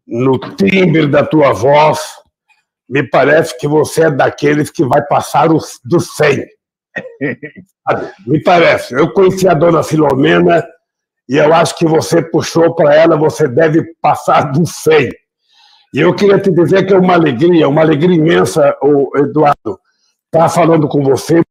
no timbre da tua voz, me parece que você é daqueles que vai passar dos 100. Me parece. Eu conheci a dona Filomena e eu acho que você puxou para ela, você deve passar dos 100. E eu queria te dizer que é uma alegria imensa, o Eduardo, estar falando com você.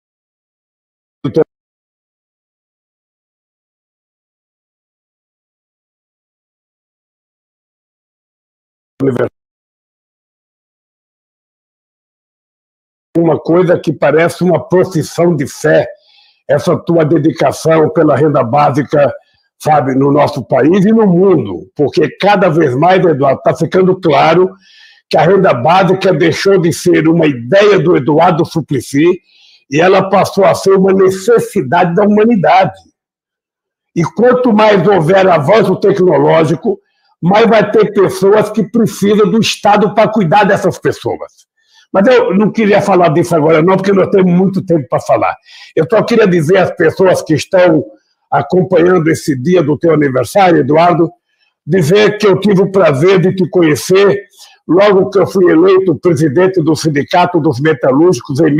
Uma coisa que parece uma profissão de fé, essa tua dedicação pela renda básica, sabe, no nosso país e no mundo, porque cada vez mais, Eduardo, está ficando claro que a renda básica deixou de ser uma ideia do Eduardo Suplicy e ela passou a ser uma necessidade da humanidade. E quanto mais houver avanço tecnológico, mais vai ter pessoas que precisam do Estado para cuidar dessas pessoas. Mas eu não queria falar disso agora, não, porque nós temos muito tempo para falar. Eu só queria dizer às pessoas que estão acompanhando esse dia do teu aniversário, Eduardo, dizer que eu tive o prazer de te conhecer logo que eu fui eleito presidente do Sindicato dos Metalúrgicos em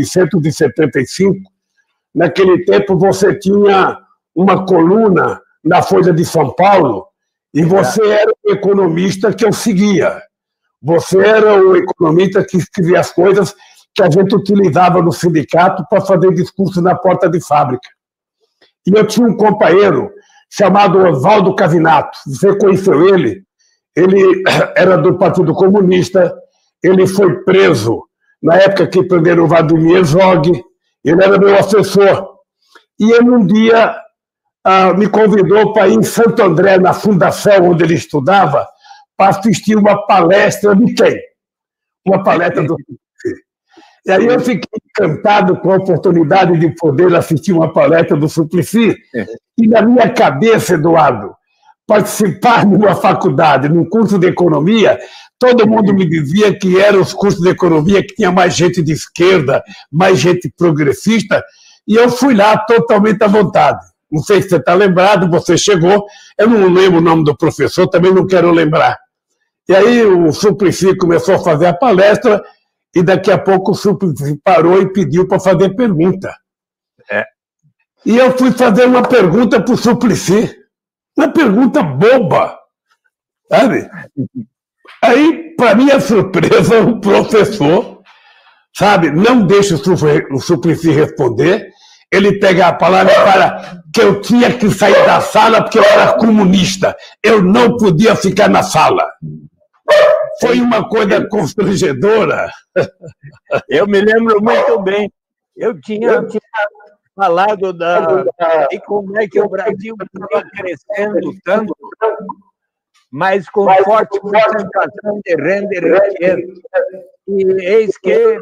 1975. Naquele tempo você tinha uma coluna na Folha de São Paulo e você era o economista que eu seguia. Você era o economista que escrevia as coisas que a gente utilizava no sindicato para fazer discurso na porta de fábrica. E eu tinha um companheiro chamado Oswaldo Cavinato. Você conheceu ele? Ele era do Partido Comunista, ele foi preso na época que prenderam o Vladimir Herzog, ele era meu assessor. E ele um dia me convidou para ir em Santo André, na fundação onde ele estudava, para assistir uma palestra de quem? Uma palestra do Suplicy. E aí eu fiquei encantado com a oportunidade de poder assistir uma palestra do Suplicy. E na minha cabeça, Eduardo, participar de uma faculdade, num curso de economia, todo mundo me dizia que eram os cursos de economia que tinha mais gente de esquerda, mais gente progressista, e eu fui lá totalmente à vontade. Não sei se você está lembrado, você chegou, eu não lembro o nome do professor, também não quero lembrar. E aí o Suplicy começou a fazer a palestra e daqui a pouco o Suplicy parou e pediu para fazer pergunta. E eu fui fazer uma pergunta para o Suplicy, uma pergunta boba, sabe? Aí, para minha surpresa, o professor, sabe, não deixa o Suplicy responder, ele pega a palavra e fala que eu tinha que sair da sala porque eu era comunista, eu não podia ficar na sala. Foi uma coisa constrangedora. Eu me lembro muito bem. Eu tinha falado de como é que o Brasil estava crescendo tanto, mas com forte concentração de renda e riqueza. E eis que...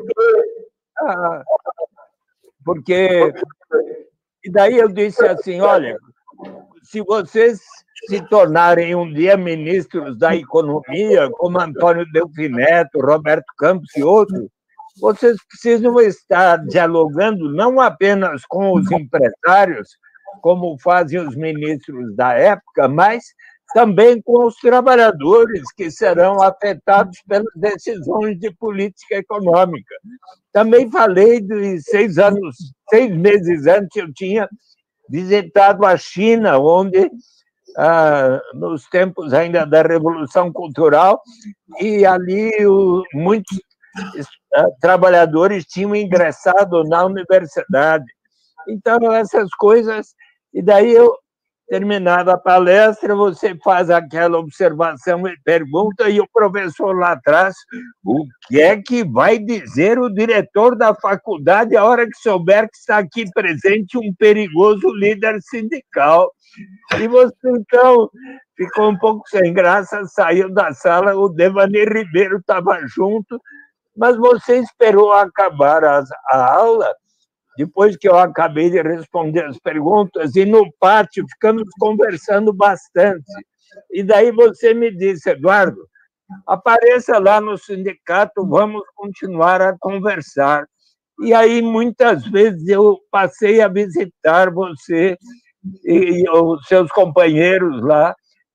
porque... E daí eu disse assim, olha, se vocês se tornarem um dia ministros da economia, como Antônio Delfim Neto, Roberto Campos e outros, vocês precisam estar dialogando não apenas com os empresários, como fazem os ministros da época, mas também com os trabalhadores que serão afetados pelas decisões de política econômica. Também falei de 6 meses antes, eu tinha visitado a China, onde, nos tempos ainda da Revolução Cultural, e ali muitos trabalhadores tinham ingressado na universidade. Então, essas coisas... E daí, terminada a palestra, você faz aquela observação e pergunta, e o professor lá atrás, o que é que vai dizer o diretor da faculdade a hora que souber que está aqui presente um perigoso líder sindical? E você, então, ficou um pouco sem graça, saiu da sala, o Devanir Ribeiro estava junto, mas você esperou acabar a aula, depois que eu acabei de responder as perguntas, e no pátio ficamos conversando bastante. E daí você me disse, Eduardo, apareça lá no sindicato, vamos continuar a conversar. E aí, muitas vezes, eu passei a visitar você e os seus companheiros lá,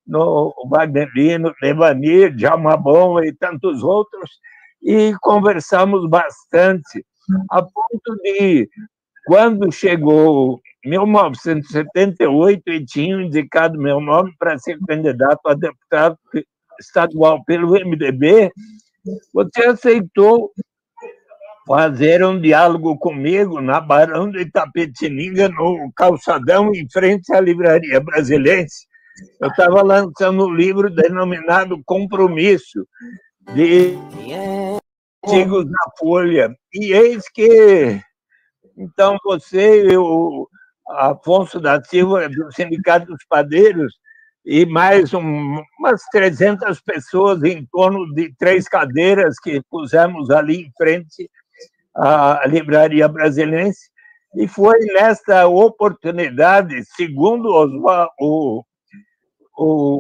no Wagner Lino, Devani, Djalma Bom e tantos outros, e conversamos bastante, a ponto de, quando chegou 1978 e tinham indicado meu nome para ser candidato a deputado estadual pelo MDB, você aceitou fazer um diálogo comigo na Barão de Itapetininga, no calçadão, em frente à Livraria Brasilense. Eu estava lançando um livro denominado Compromisso, de artigos na Folha. E eis que, então, você e o Afonso da Silva, do Sindicato dos Padeiros, e mais umas 300 pessoas em torno de 3 cadeiras que pusemos ali em frente à Livraria Brasilense, e foi nesta oportunidade, segundo o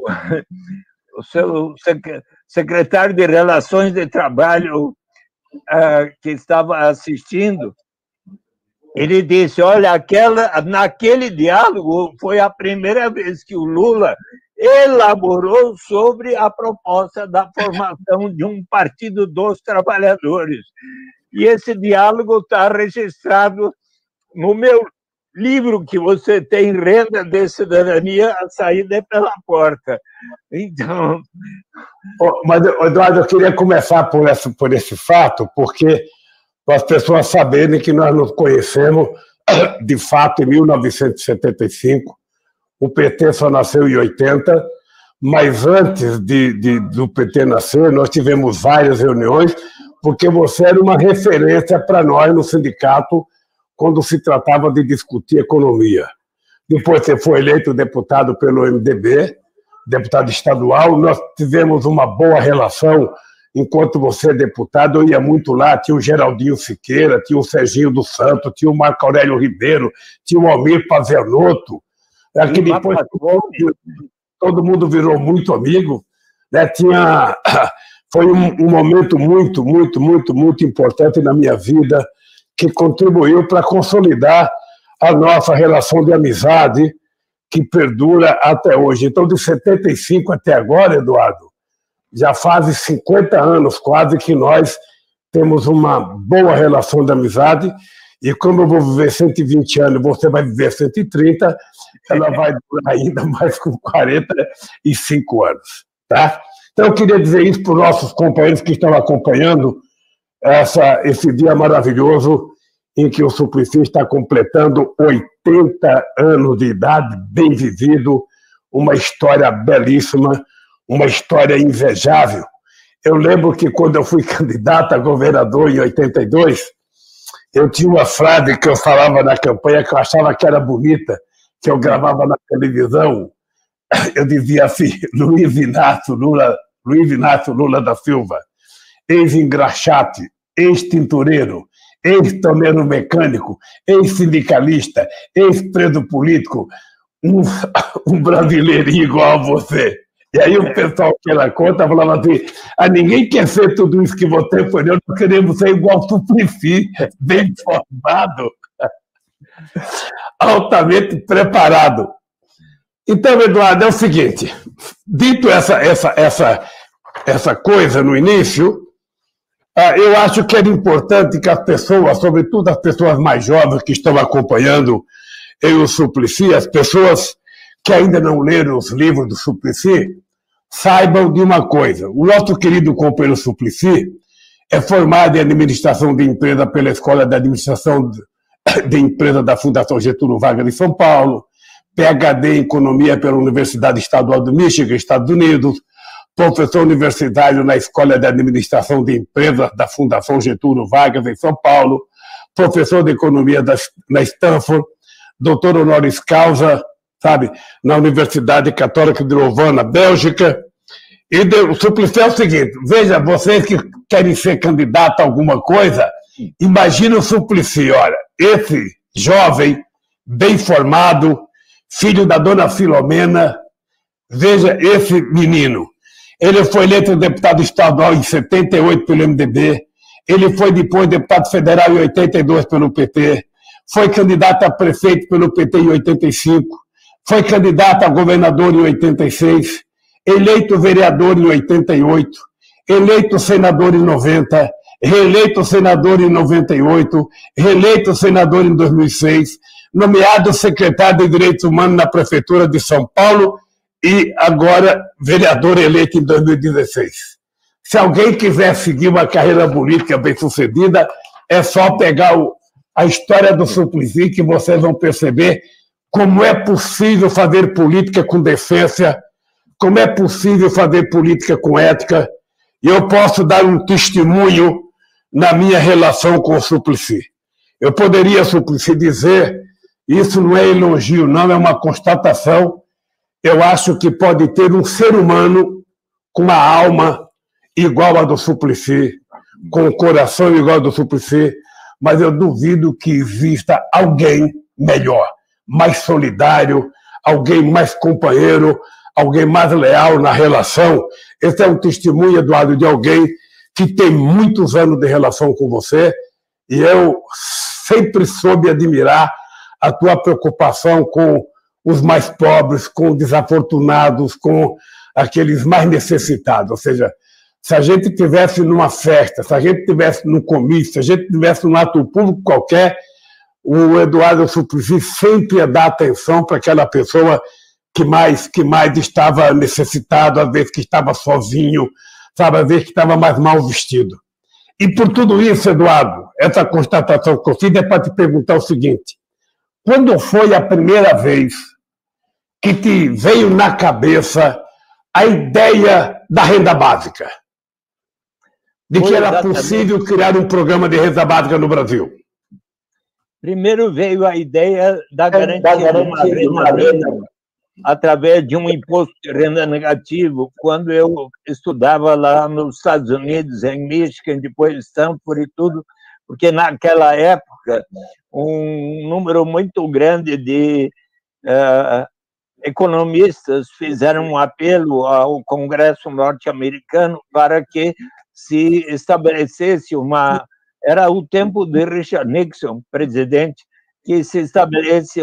seu secretário de Relações de Trabalho que estava assistindo, ele disse, olha, naquele diálogo foi a primeira vez que o Lula elaborou sobre a proposta da formação de um partido dos trabalhadores. E esse diálogo está registrado no meu livro que você tem, Renda de Cidadania, a saída é pela porta. Então... Mas, Eduardo, eu queria começar por esse fato, porque para as pessoas saberem que nós nos conhecemos, de fato, em 1975, o PT só nasceu em 80, mas antes do PT nascer, nós tivemos várias reuniões, porque você era uma referência para nós no sindicato quando se tratava de discutir economia. Depois você foi eleito deputado pelo MDB, deputado estadual, nós tivemos uma boa relação. Enquanto você é deputado, eu ia muito lá, tinha o Geraldinho Siqueira, tinha o Serginho dos Santos, tinha o Marco Aurélio Ribeiro, tinha o Almir Pazernotto. Aqui depois todo mundo virou muito amigo, né? Foi um momento muito, muito, muito, muito importante na minha vida, que contribuiu para consolidar a nossa relação de amizade, que perdura até hoje. Então, de 75 até agora, Eduardo, já faz 50 anos quase que nós temos uma boa relação de amizade, e como eu vou viver 120 anos, você vai viver 130, ela vai durar ainda mais com 45 anos. Tá? Então, eu queria dizer isso para os nossos companheiros que estão acompanhando esse dia maravilhoso em que o Suplicy está completando 80 anos de idade, bem vivido, uma história belíssima, uma história invejável. Eu lembro que quando eu fui candidato a governador em 82, eu tinha uma frase que eu falava na campanha que eu achava que era bonita, que eu gravava na televisão. Eu dizia assim, Luiz Inácio Lula da Silva, ex-engraxate, ex-tintureiro, ex-torneiro mecânico, ex-sindicalista, ex-preso político, um brasileirinho igual a você. E aí o pessoal que era conta falava assim, ninguém quer ser tudo isso que você foi, nós queremos ser igual ao Suplicy, bem formado, altamente preparado. Então, Eduardo, é o seguinte, dito essa coisa no início, eu acho que era importante que as pessoas, sobretudo as pessoas mais jovens que estão acompanhando o Suplicy, as pessoas que ainda não leram os livros do Suplicy, saibam de uma coisa. O nosso querido companheiro Suplicy é formado em administração de empresa pela Escola de Administração de Empresa da Fundação Getúlio Vargas de São Paulo, PhD em Economia pela Universidade Estadual do Michigan, Estados Unidos, professor universitário na Escola de Administração de Empresas da Fundação Getúlio Vargas em São Paulo, professor de Economia na Stanford, doutor honoris causa, sabe, na Universidade Católica de Louvain, Bélgica. E o Suplicy é o seguinte, veja, vocês que querem ser candidato a alguma coisa, imagina o Suplicy, olha, esse jovem, bem formado, filho da dona Filomena, veja esse menino. Ele foi eleito deputado estadual em 78 pelo MDB, ele foi depois deputado federal em 82 pelo PT, foi candidato a prefeito pelo PT em 85, foi candidato a governador em 86, eleito vereador em 88, eleito senador em 90, reeleito senador em 98, reeleito senador em 2006, nomeado secretário de Direitos Humanos na Prefeitura de São Paulo e agora vereador eleito em 2016. Se alguém quiser seguir uma carreira política bem-sucedida, é só pegar a história do Suplicy que vocês vão perceber como é possível fazer política com decência, como é possível fazer política com ética. E eu posso dar um testemunho na minha relação com o Suplicy. Eu poderia, Suplicy, dizer, isso não é elogio, não, é uma constatação. Eu acho que pode ter um ser humano com uma alma igual a do Suplicy, com o coração igual ao do Suplicy, mas eu duvido que exista alguém melhor, mais solidário, alguém mais companheiro, alguém mais leal na relação. Esse é um testemunho, Eduardo, de alguém que tem muitos anos de relação com você, e eu sempre soube admirar a tua preocupação com os mais pobres, com os desafortunados, com aqueles mais necessitados. Ou seja, se a gente estivesse numa festa, se a gente estivesse num comício, se a gente estivesse num ato público qualquer, o Eduardo Suplicy sempre ia dar atenção para aquela pessoa que mais estava necessitado, às vezes que estava sozinho, sabe, às vezes que estava mais mal vestido. E por tudo isso, Eduardo, essa constatação que eu fiz é para te perguntar o seguinte: quando foi a primeira vez que te veio na cabeça a ideia da renda básica? De que era possível criar um programa de renda básica no Brasil? Primeiro veio a ideia da garantia de uma renda através de um imposto de renda negativo, quando eu estudava lá nos Estados Unidos, em Michigan, depois Stanford e tudo, porque naquela época um número muito grande de economistas fizeram um apelo ao Congresso norte-americano para que se estabelecesse era o tempo de Richard Nixon, presidente, que se estabelecesse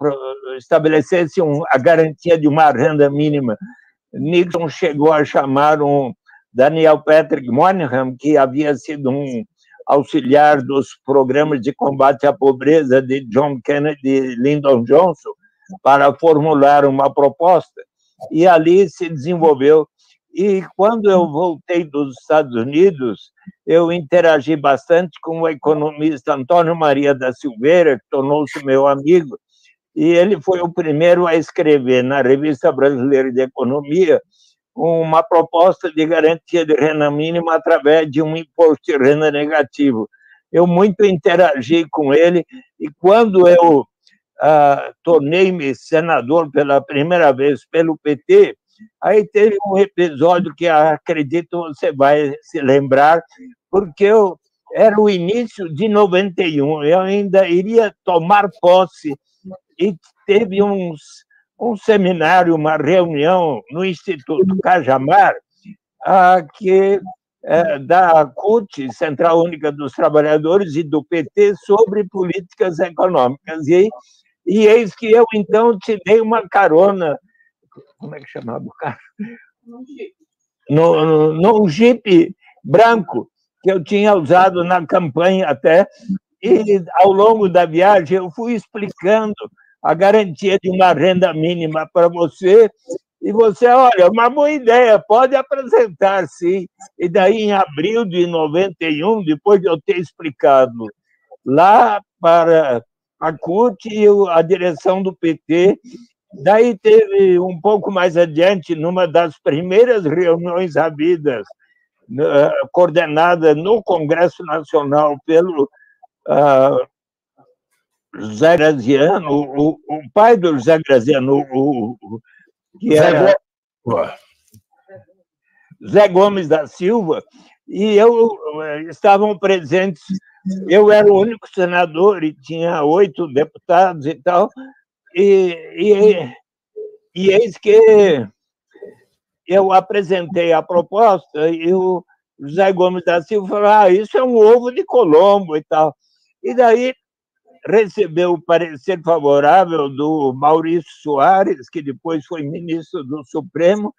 a garantia de uma renda mínima. Nixon chegou a chamar Daniel Patrick Moynihan, que havia sido um auxiliar dos programas de combate à pobreza de John Kennedy e Lyndon Johnson, para formular uma proposta, e ali se desenvolveu. E quando eu voltei dos Estados Unidos, eu interagi bastante com o economista Antônio Maria da Silveira, que tornou-se meu amigo, e ele foi o primeiro a escrever na Revista Brasileira de Economia uma proposta de garantia de renda mínima através de um imposto de renda negativo. Eu muito interagi com ele, e quando eu tornei-me senador pela primeira vez pelo PT, aí teve um episódio que acredito você vai se lembrar, porque era o início de 91, eu ainda iria tomar posse, e teve um seminário, uma reunião no Instituto Cajamar, da CUT, Central Única dos Trabalhadores, e do PT, sobre políticas econômicas. E eis que eu, então, te dei uma carona. Como é que chamava o carro? Num Jeep branco, que eu tinha usado na campanha até, e ao longo da viagem eu fui explicando a garantia de uma renda mínima para você, e você, olha, uma boa ideia, pode apresentar, sim. E daí, em abril de 91, depois de eu ter explicado lá para a CUT e a direção do PT, daí teve um pouco mais adiante, numa das primeiras reuniões havidas, coordenada no Congresso Nacional pelo José Graziano, o pai do José Graziano, que era Zé Gomes da Silva, e estavam presentes. Eu era o único senador e tinha 8 deputados e tal, e eis que eu apresentei a proposta e o José Gomes da Silva falou: isso é um ovo de Colombo e tal. E daí recebeu o parecer favorável do Maurício Soares, que depois foi ministro do Supremo,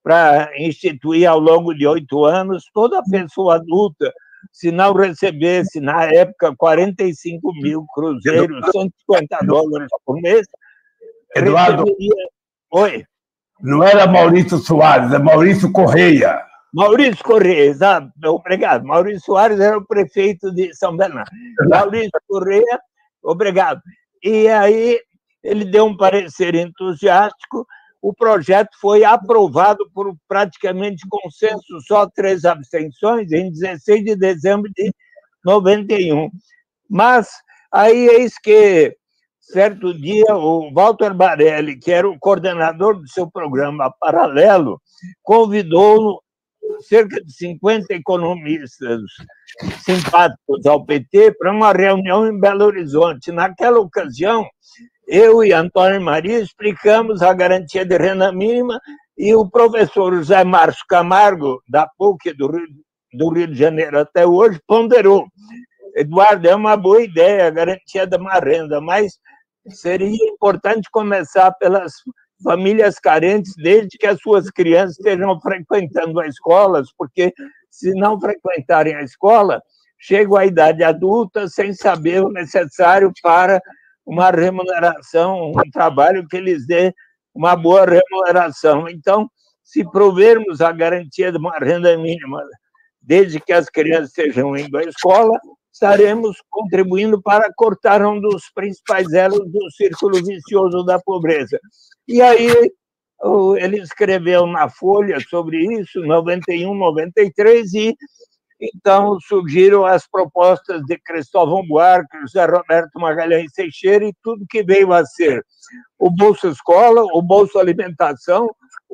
para instituir ao longo de 8 anos, toda pessoa adulta, se não recebesse, na época, 45 mil cruzeiros, 150 dólares por mês, Eduardo, receberia... Oi? Não era Maurício Soares, é Maurício Correia. Maurício Correia, exato. Obrigado. Maurício Soares era o prefeito de São Bernardo. Maurício Correia, obrigado. E aí ele deu um parecer entusiástico, o projeto foi aprovado por praticamente consenso, só 3 abstenções, em 16 de dezembro de 91. Mas aí eis que, certo dia, o Walter Barelli, que era o coordenador do seu programa Paralelo, convidou cerca de 50 economistas simpáticos ao PT para uma reunião em Belo Horizonte. Naquela ocasião, eu e Antônio Maria explicamos a garantia de renda mínima e o professor José Márcio Camargo, da PUC do Rio de Janeiro até hoje, ponderou: Eduardo, é uma boa ideia a garantia de uma renda, mas seria importante começar pelas famílias carentes, desde que as suas crianças estejam frequentando as escolas, porque se não frequentarem a escola, chegam à idade adulta sem saber o necessário para uma remuneração, um trabalho que lhes dê uma boa remuneração. Então, se provermos a garantia de uma renda mínima, desde que as crianças estejam indo à escola, estaremos contribuindo para cortar um dos principais elos do círculo vicioso da pobreza. E aí ele escreveu na Folha sobre isso, 91, 93, e então surgiram as propostas de Cristóvão Buarque, José Roberto Magalhães Teixeira, e tudo que veio a ser o Bolsa Escola, o Bolsa Alimentação,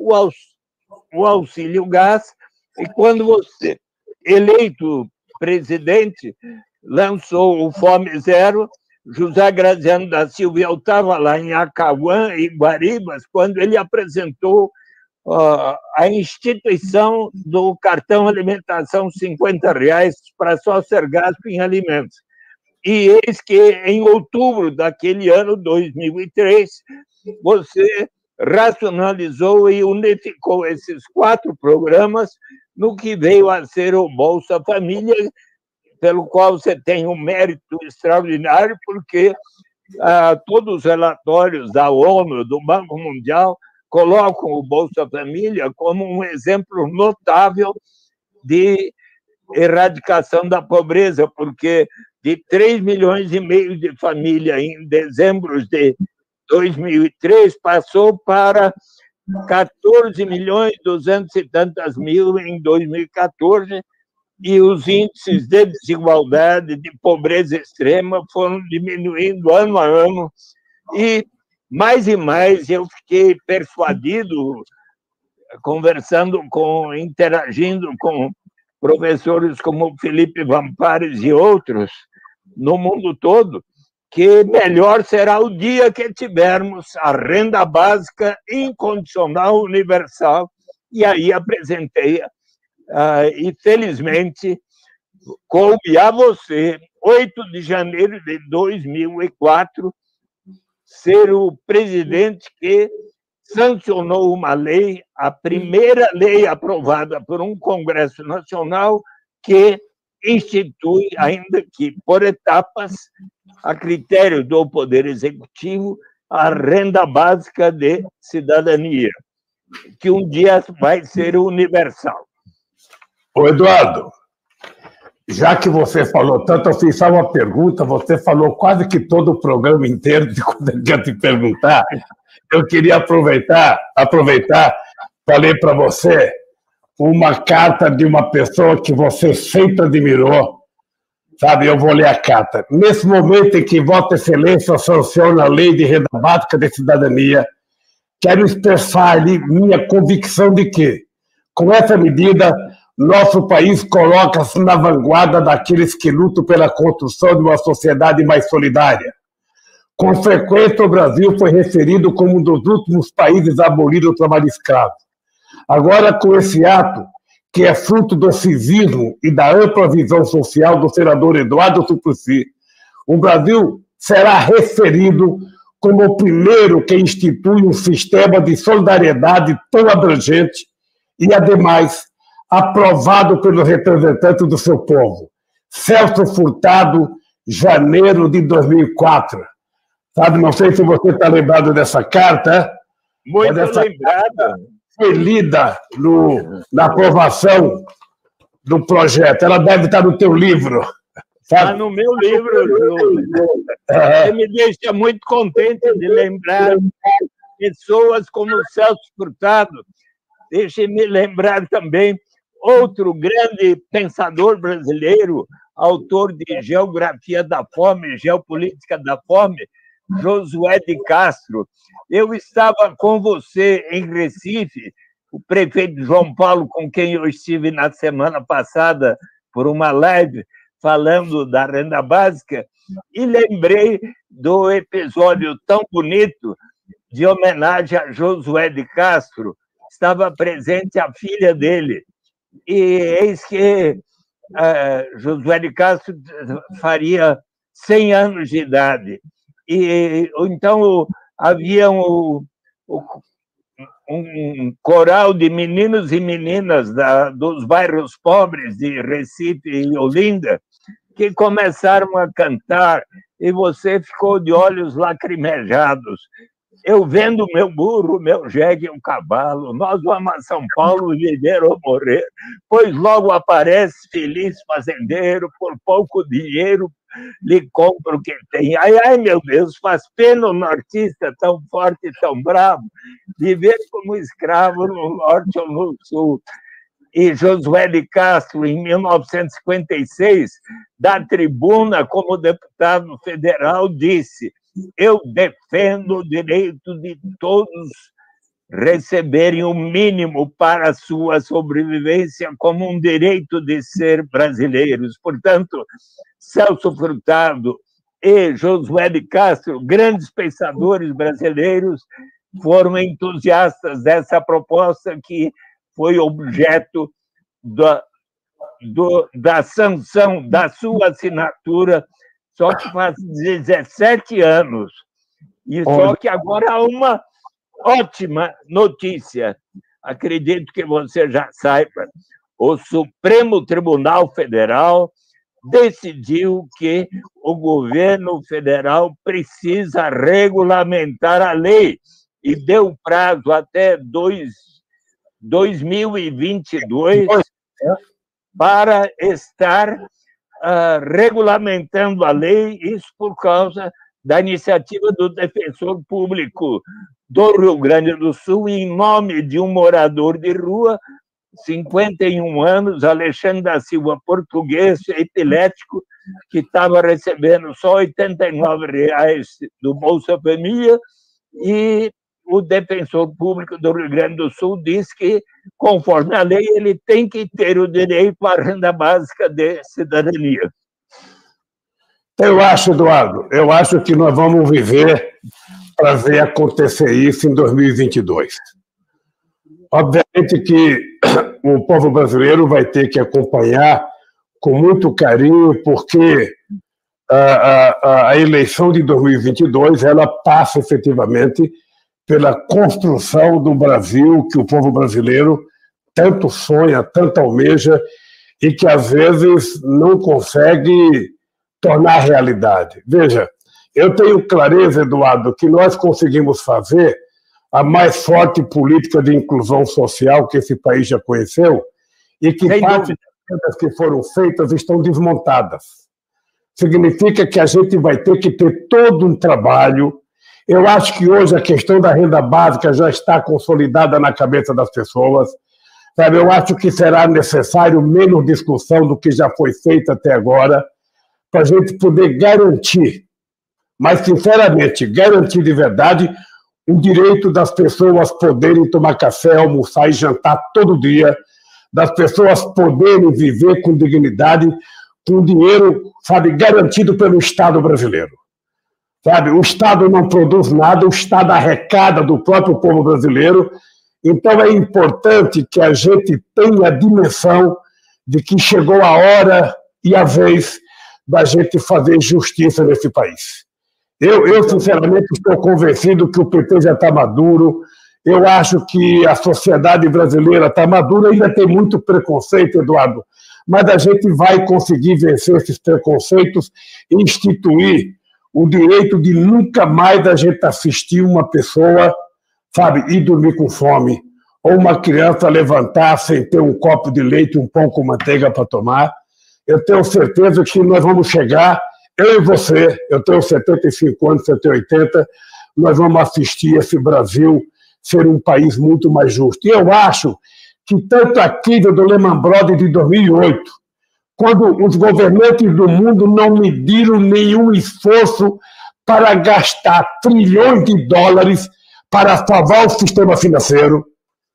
o Auxílio Gás, e quando você, eleito presidente, lançou o Fome Zero, José Graziano da Silva, eu estava lá em Acauã, em Guaribas, quando ele apresentou a instituição do cartão alimentação R$50 para só ser gasto em alimentos. E eis que, em outubro daquele ano, 2003, você racionalizou e unificou esses 4 programas no que veio a ser o Bolsa Família, pelo qual você tem um mérito extraordinário, porque todos os relatórios da ONU, do Banco Mundial, colocam o Bolsa Família como um exemplo notável de erradicação da pobreza, porque de 3,5 milhões de famílias em dezembro de 2003, passou para 14.200 e tantas mil em 2014, e os índices de desigualdade, de pobreza extrema, foram diminuindo ano a ano, e mais eu fiquei persuadido, interagindo com professores como Felipe Vampares e outros, no mundo todo, que melhor será o dia que tivermos a renda básica incondicional universal, e aí apresentei, e felizmente coube a você, 8 de janeiro de 2004, ser o presidente que sancionou uma lei, a primeira lei aprovada por um Congresso Nacional, que institui, ainda que por etapas, a critério do Poder Executivo, a renda básica de cidadania, que um dia vai ser universal. Ô, Eduardo, já que você falou tanto, eu fiz só uma pergunta, você falou quase que todo o programa inteiro de quando eu ia te perguntar. Eu queria aproveitar para ler para você uma carta de uma pessoa que você sempre admirou, sabe? Eu vou ler a carta. Nesse momento em que Vossa Excelência sanciona a Lei de Renda Básica de Cidadania, quero expressar-lhe minha convicção de que, com essa medida, nosso país coloca-se na vanguarda daqueles que lutam pela construção de uma sociedade mais solidária. Com frequência, o Brasil foi referido como um dos últimos países a abolir o trabalho escravo. Agora, com esse ato, que é fruto do civismo e da ampla visão social do senador Eduardo Suplicy, o Brasil será referido como o primeiro que institui um sistema de solidariedade tão abrangente e, ademais, aprovado pelos representantes do seu povo. Celso Furtado, janeiro de 2004. Sabe, não sei se você está lembrado dessa carta. Muito lembrada. Foi lida na aprovação do projeto. Ela deve estar no teu livro. Está no meu livro, Júlio. Você me deixa muito contente de lembrar pessoas como o Celso Furtado. Deixe-me lembrar também outro grande pensador brasileiro, autor de Geografia da Fome, Geopolítica da Fome, Josué de Castro. Eu estava com você em Recife, o prefeito João Paulo, com quem eu estive na semana passada por uma live falando da renda básica, e lembrei do episódio tão bonito de homenagem a Josué de Castro. Estava presente a filha dele, e eis que Josué de Castro faria 100 anos de idade. E então havia um coral de meninos e meninas dos bairros pobres de Recife e Olinda que começaram a cantar, e você ficou de olhos lacrimejados. Eu vendo meu burro, meu jegue e um cavalo, nós vamos a São Paulo viver ou morrer, pois logo aparece feliz fazendeiro, por pouco dinheiro lhe compra o que tem. Ai, ai, meu Deus, faz pena o nortista tão forte e tão bravo viver como escravo no norte ou no sul. E Josué de Castro, em 1956, da tribuna como deputado federal, disse: eu defendo o direito de todos receberem o mínimo para a sua sobrevivência como um direito de ser brasileiros. Portanto, Celso Furtado e Josué de Castro, grandes pensadores brasileiros, foram entusiastas dessa proposta que foi objeto da sanção, da sua assinatura, só que faz 17 anos. E só que agora há uma ótima notícia. Acredito que você já saiba. O Supremo Tribunal Federal decidiu que o governo federal precisa regulamentar a lei e deu prazo até 2022 para estar regulamentando a lei, isso por causa da iniciativa do defensor público do Rio Grande do Sul, em nome de um morador de rua, 51 anos, Alexandre da Silva, português, epilético, que estava recebendo só R$ 89 do Bolsa Família, e o defensor público do Rio Grande do Sul diz que, conforme a lei, ele tem que ter o direito à renda básica de cidadania. Eu acho, Eduardo, que nós vamos viver para ver acontecer isso em 2022. Obviamente que o povo brasileiro vai ter que acompanhar com muito carinho, porque a eleição de 2022 ela passa efetivamente pela construção do Brasil que o povo brasileiro tanto sonha, tanto almeja e que, às vezes, não consegue tornar realidade. Veja, eu tenho clareza, Eduardo, que nós conseguimos fazer a mais forte política de inclusão social que esse país já conheceu e que parte das que foram feitas estão desmontadas. Significa que a gente vai ter que ter todo um trabalho. Eu acho que hoje a questão da renda básica já está consolidada na cabeça das pessoas. Sabe? Eu acho que será necessário menos discussão do que já foi feita até agora, para a gente poder garantir, mas, sinceramente, garantir de verdade o direito das pessoas poderem tomar café, almoçar e jantar todo dia, das pessoas poderem viver com dignidade, com dinheiro, sabe, garantido pelo Estado brasileiro. Sabe, o Estado não produz nada, o Estado arrecada do próprio povo brasileiro. Então, é importante que a gente tenha a dimensão de que chegou a hora e a vez da gente fazer justiça nesse país. Eu sinceramente, estou convencido que o PT já está maduro, Eu acho que a sociedade brasileira está madura, ainda tem muito preconceito, Eduardo, mas a gente vai conseguir vencer esses preconceitos e instituir o direito de nunca mais a gente assistir uma pessoa, sabe, ir dormir com fome, ou uma criança levantar sem ter um copo de leite, um pão com manteiga para tomar. Eu tenho certeza que nós vamos chegar, eu e você, eu tenho 75 anos, você tem 80, nós vamos assistir esse Brasil ser um país muito mais justo. E eu acho que tanto a crise do Lehman Brothers de 2008, quando os governantes do mundo não mediram nenhum esforço para gastar trilhões de dólares para salvar o sistema financeiro,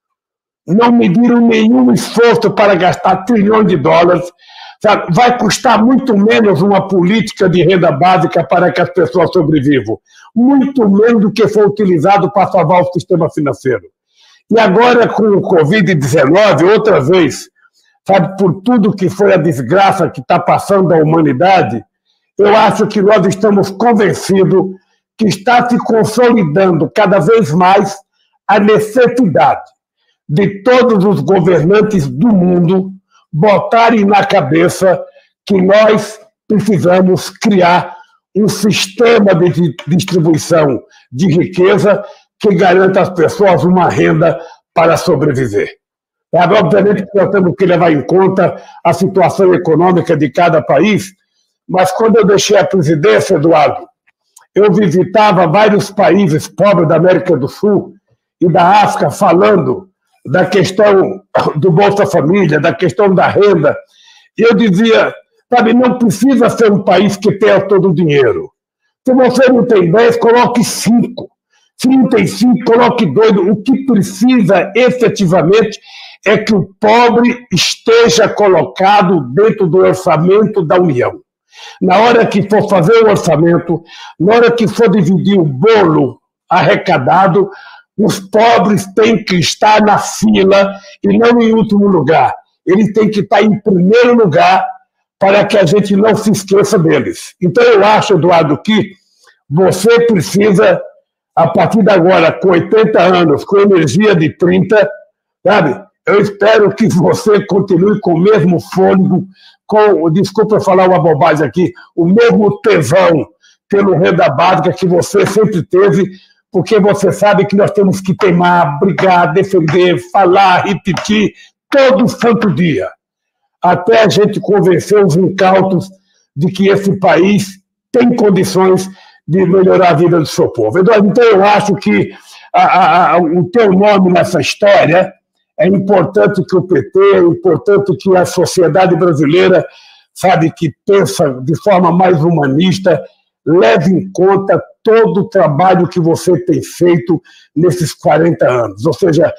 não mediram nenhum esforço para gastar trilhões de dólares, sabe? Vai custar muito menos uma política de renda básica para que as pessoas sobrevivam, muito menos do que foi utilizado para salvar o sistema financeiro. E agora, com o Covid-19, outra vez, sabe, por tudo que foi a desgraça que está passando a humanidade, eu acho que nós estamos convencidos que está se consolidando cada vez mais a necessidade de todos os governantes do mundo botarem na cabeça que nós precisamos criar um sistema de distribuição de riqueza que garanta às pessoas uma renda para sobreviver. Obviamente que nós temos que levar em conta a situação econômica de cada país, mas quando eu deixei a presidência, Eduardo, eu visitava vários países pobres da América do Sul e da África falando da questão do Bolsa Família, da questão da renda, e eu dizia, sabe, não precisa ser um país que tenha todo o dinheiro. Se você não tem 10, coloque 5. Se não tem 5, coloque 2. O que precisa efetivamente é que o pobre esteja colocado dentro do orçamento da União. Na hora que for fazer o orçamento, na hora que for dividir o bolo arrecadado, os pobres têm que estar na fila e não em último lugar. Eles têm que estar em primeiro lugar para que a gente não se esqueça deles. Então, eu acho, Eduardo, que você precisa, a partir de agora, com 80 anos, com energia de 30, sabe? Eu espero que você continue com o mesmo fôlego, desculpa falar uma bobagem aqui, o mesmo tesão pelo renda básica que você sempre teve, porque você sabe que nós temos que teimar, brigar, defender, falar, repetir, todo santo dia, até a gente convencer os incautos de que esse país tem condições de melhorar a vida do seu povo. Então, eu acho que o teu nome nessa história é importante que o PT, é importante que a sociedade brasileira, sabe, que pensa de forma mais humanista, leve em conta todo o trabalho que você tem feito nesses 40 anos. Ou seja,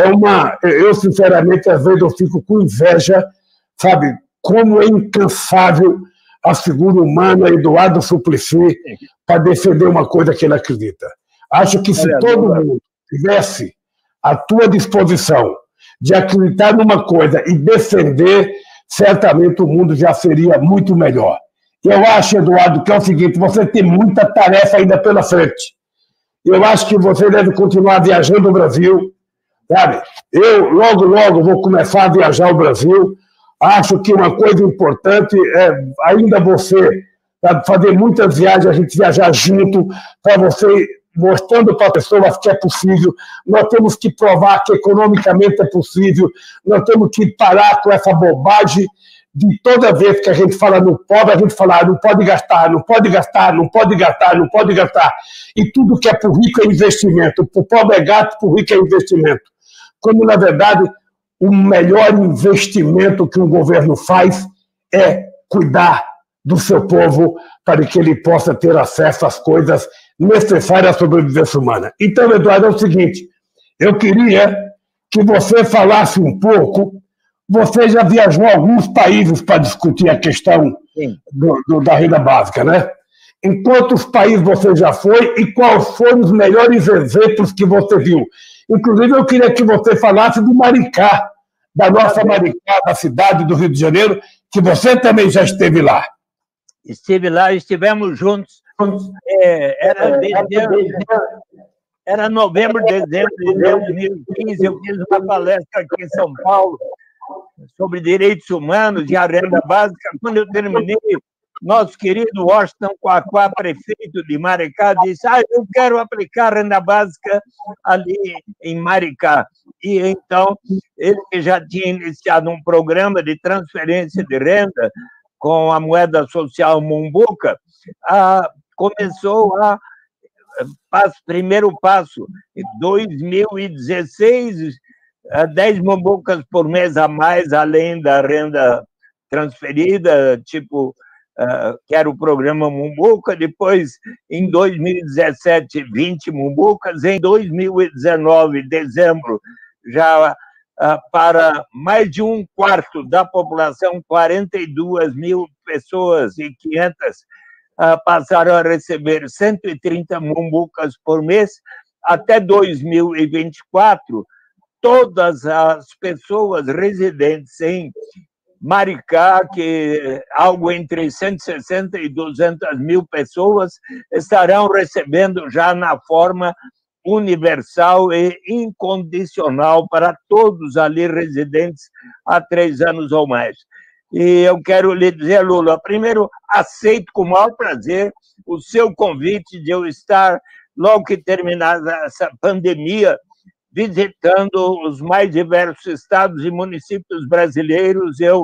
eu sinceramente, às vezes eu fico com inveja, sabe, como é incansável a figura humana Eduardo Suplicy para defender uma coisa que ele acredita. Acho que se todo mundo tivesse à tua disposição de acreditar numa coisa e defender, certamente o mundo já seria muito melhor. Eu acho, Eduardo, que é o seguinte, você tem muita tarefa ainda pela frente. Eu acho que você deve continuar viajando o Brasil, sabe? Eu, logo, logo, vou começar a viajar o Brasil. Acho que uma coisa importante é ainda você, sabe, fazer muitas viagens, a gente viajar junto, para você mostrando para as pessoas que é possível. Nós temos que provar que economicamente é possível. Nós temos que parar com essa bobagem de toda vez que a gente fala no pobre, a gente fala, não pode gastar, não pode gastar, não pode gastar, não pode gastar. E tudo que é para o rico é investimento. Para o pobre é gasto, para o rico é investimento. Quando, na verdade, o melhor investimento que um governo faz é cuidar do seu povo para que ele possa ter acesso às coisas necessárias à sobrevivência humana. Então, Eduardo, é o seguinte, eu queria que você falasse um pouco. Você já viajou a alguns países para discutir a questão da renda básica, né? Em quantos países você já foi e quais foram os melhores exemplos que você viu? Inclusive, eu queria que você falasse de Maricá, da nossa Maricá, da cidade do Rio de Janeiro, que você também já esteve lá. Estive lá, estivemos juntos. era novembro, dezembro de 2015, eu fiz uma palestra aqui em São Paulo sobre direitos humanos e a renda básica. Quando eu terminei, nosso querido Washington Quaquá, prefeito de Maricá, disse: eu quero aplicar a renda básica ali em Maricá. E então, ele já tinha iniciado um programa de transferência de renda com a moeda social Mumbuca, começou primeiro passo, em 2016, 10 Mumbucas por mês a mais, além da renda transferida, tipo, que era o programa Mumbuca. Depois, em 2017, 20 Mumbucas. Em 2019, dezembro, já para mais de um quarto da população, 42 mil pessoas e 500 passaram a receber 130 Mumbucas por mês. Até 2024, todas as pessoas residentes em Maricá, que algo entre 160 e 200 mil pessoas, estarão recebendo já na forma universal e incondicional para todos ali residentes há 3 anos ou mais. E eu quero lhe dizer, Lula, primeiro, aceito com o maior prazer o seu convite de eu estar, logo que terminar essa pandemia, visitando os mais diversos estados e municípios brasileiros. Eu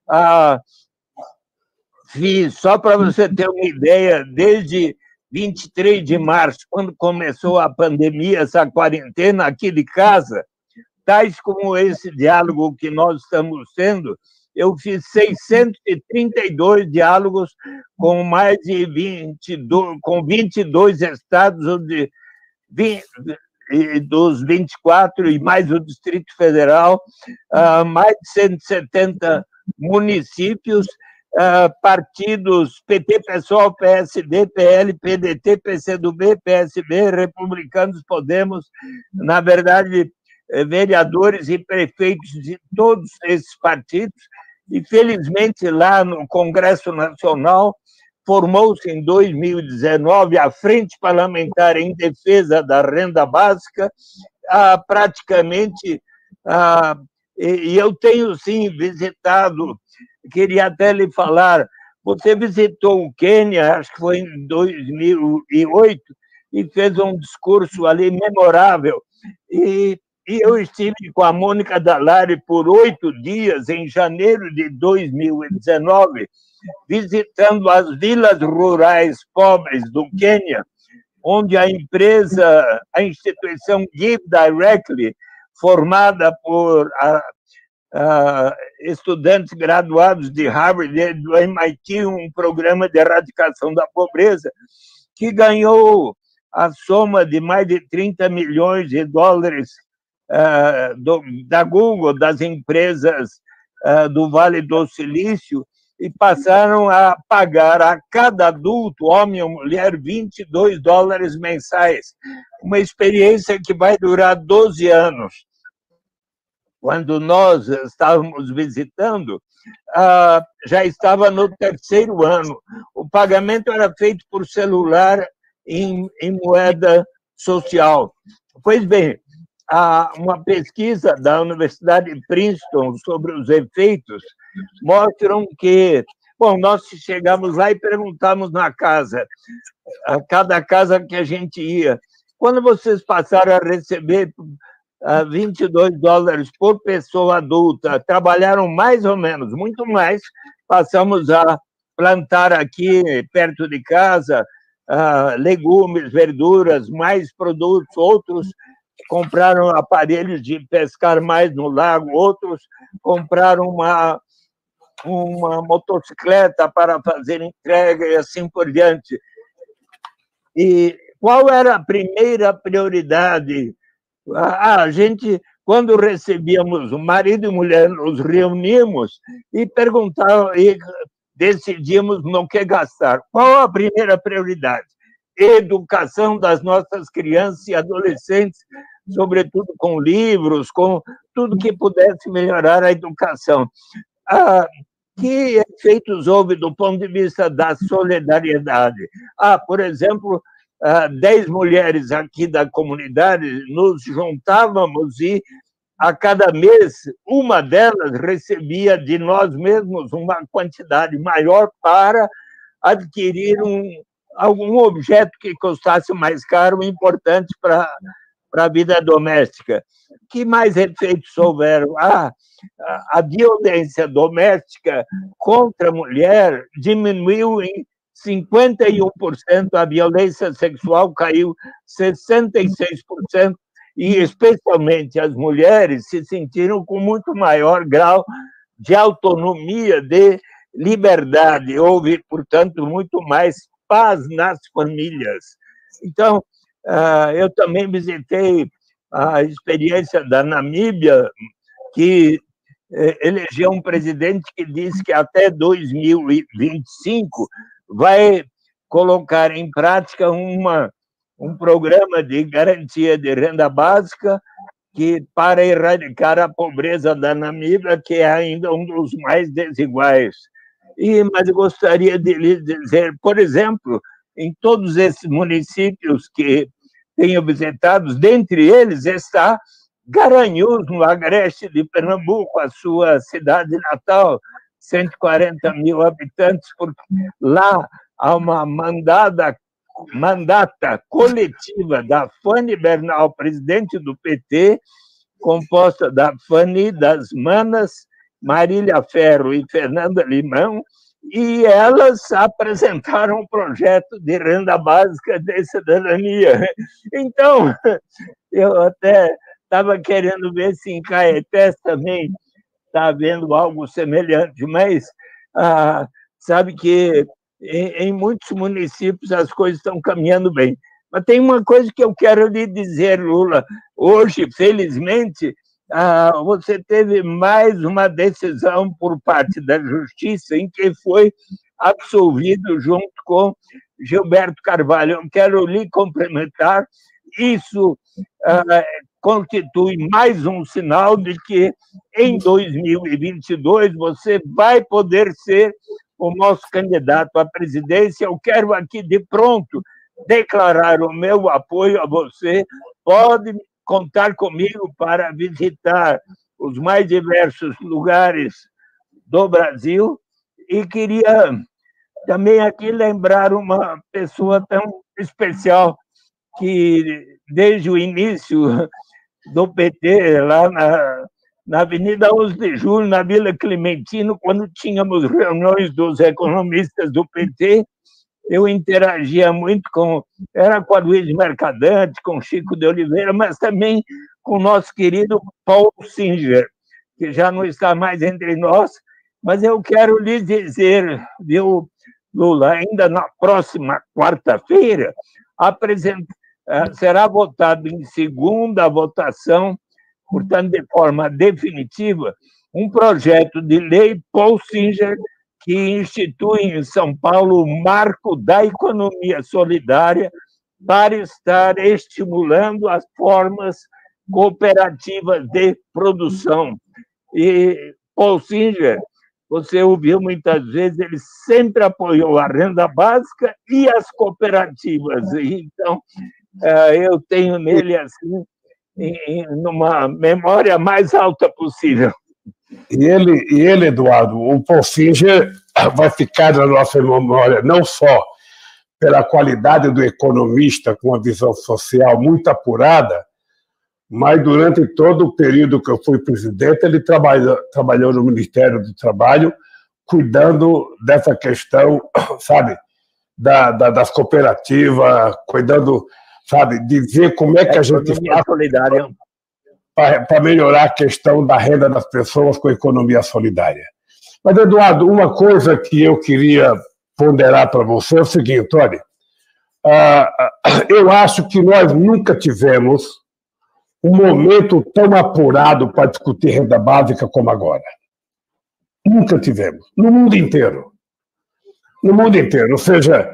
fiz, só para você ter uma ideia, desde 23 de março, quando começou a pandemia, essa quarentena aqui de casa, tais como esse diálogo que nós estamos tendo, eu fiz 632 diálogos com mais de 22 estados, dos 24 e mais o Distrito Federal, mais de 170 municípios, partidos PT, PSOL, PSD, PL, PDT, PCdoB, PSB, Republicanos, Podemos, na verdade, vereadores e prefeitos de todos esses partidos. E, felizmente, lá no Congresso Nacional, formou-se em 2019 a Frente Parlamentar em Defesa da Renda Básica, praticamente, e eu tenho, sim, visitado, queria até lhe falar, você visitou o Quênia, acho que foi em 2008, e fez um discurso ali memorável, e eu estive com a Mônica Dallari por 8 dias, em janeiro de 2019, visitando as vilas rurais pobres do Quênia, onde a instituição Give Directly, formada por estudantes graduados de Harvard e do MIT, um programa de erradicação da pobreza, que ganhou a soma de mais de 30 milhões de dólares da Google, das empresas do Vale do Silício, e passaram a pagar a cada adulto, homem ou mulher, $22 mensais. Uma experiência que vai durar 12 anos. Quando nós estávamos visitando, já estava no 3º ano. O pagamento era feito por celular em moeda social. Pois bem, uma pesquisa da Universidade de Princeton sobre os efeitos mostram que, bom, nós chegamos lá e perguntamos na casa, a cada casa que a gente ia, quando vocês passaram a receber $22 por pessoa adulta, trabalharam mais ou menos, muito mais, passamos a plantar aqui, perto de casa, legumes, verduras, mais produtos, outros compraram aparelhos de pescar mais no lago, outros compraram uma motocicleta para fazer entrega e assim por diante. E qual era a primeira prioridade? A gente, quando recebíamos, o marido e mulher, nos reuníamos e perguntávamos, e decidíamos no que gastar. Qual a primeira prioridade? Educação das nossas crianças e adolescentes, sobretudo com livros, com tudo que pudesse melhorar a educação. Que efeitos houve do ponto de vista da solidariedade? Por exemplo, 10 mulheres aqui da comunidade, nos juntávamos e, a cada mês, uma delas recebia de nós mesmos uma quantidade maior para adquirir algum objeto que custasse mais caro, importante para a vida doméstica. Que mais efeitos houveram? A violência doméstica contra a mulher diminuiu em 51%, a violência sexual caiu 66%, e especialmente as mulheres se sentiram com muito maior grau de autonomia, de liberdade. Houve, portanto, muito mais paz nas famílias. Então, eu também visitei a experiência da Namíbia, que elegeu um presidente que disse que até 2025 vai colocar em prática um programa de garantia de renda básica para erradicar a pobreza da Namíbia, que é ainda um dos mais desiguais. Mas eu gostaria de lhe dizer, por exemplo, em todos esses municípios que tenho visitado, dentre eles está Garanhuns, no agreste de Pernambuco, a sua cidade natal, 140 mil habitantes, porque lá há uma mandata coletiva da Fanny Bernal, presidente do PT, composta da Fanny, das Manas, Marília Ferro e Fernanda Limão, e elas apresentaram um projeto de renda básica de cidadania. Então, eu até estava querendo ver se em Caetés também está havendo algo semelhante, mas sabe que em muitos municípios as coisas estão caminhando bem. Mas tem uma coisa que eu quero lhe dizer, Lula. Hoje, felizmente, você teve mais uma decisão por parte da Justiça em que foi absolvido junto com Gilberto Carvalho. Eu quero lhe cumprimentar. Isso constitui mais um sinal de que em 2022 você vai poder ser o nosso candidato à presidência. Eu quero aqui de pronto declarar o meu apoio a você. Pode contar comigo para visitar os mais diversos lugares do Brasil. E queria também aqui lembrar uma pessoa tão especial que, desde o início do PT, lá na Avenida 11 de Julho, na Vila Clementino, quando tínhamos reuniões dos economistas do PT, eu interagia muito com a Luiz Mercadante, com Chico de Oliveira, mas também com o nosso querido Paul Singer, que já não está mais entre nós. Mas eu quero lhe dizer, viu, Lula, ainda na próxima quarta-feira, será votado em segunda votação, portanto, de forma definitiva, um projeto de lei Paul Singer que institui em São Paulo o marco da economia solidária para estar estimulando as formas cooperativas de produção. E Paul Singer, você ouviu muitas vezes, ele sempre apoiou a renda básica e as cooperativas. Então, eu tenho nele, assim, numa memória mais alta possível. E ele, Eduardo, o Paul Singer vai ficar na nossa memória não só pela qualidade do economista com uma visão social muito apurada, mas durante todo o período que eu fui presidente, ele trabalhou no Ministério do Trabalho, cuidando dessa questão, sabe, das cooperativas, cuidando, sabe, de ver como é que a gente faz para melhorar a questão da renda das pessoas com a economia solidária. Mas, Eduardo, uma coisa que eu queria ponderar para você é o seguinte, olha, eu acho que nós nunca tivemos um momento tão apurado para discutir renda básica como agora. Nunca tivemos, no mundo inteiro. No mundo inteiro. Ou seja,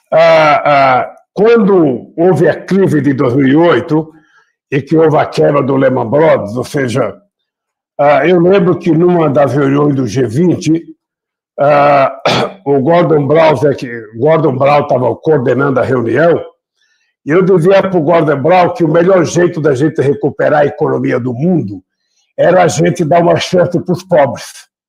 quando houve a crise de 2008 e que houve a quebra do Lehman Brothers, ou seja, eu lembro que numa das reuniões do G20, o Gordon Brown estava coordenando a reunião, Eu dizia para o Gordon Brown que o melhor jeito da gente recuperar a economia do mundo era a gente dar uma chance para os pobres.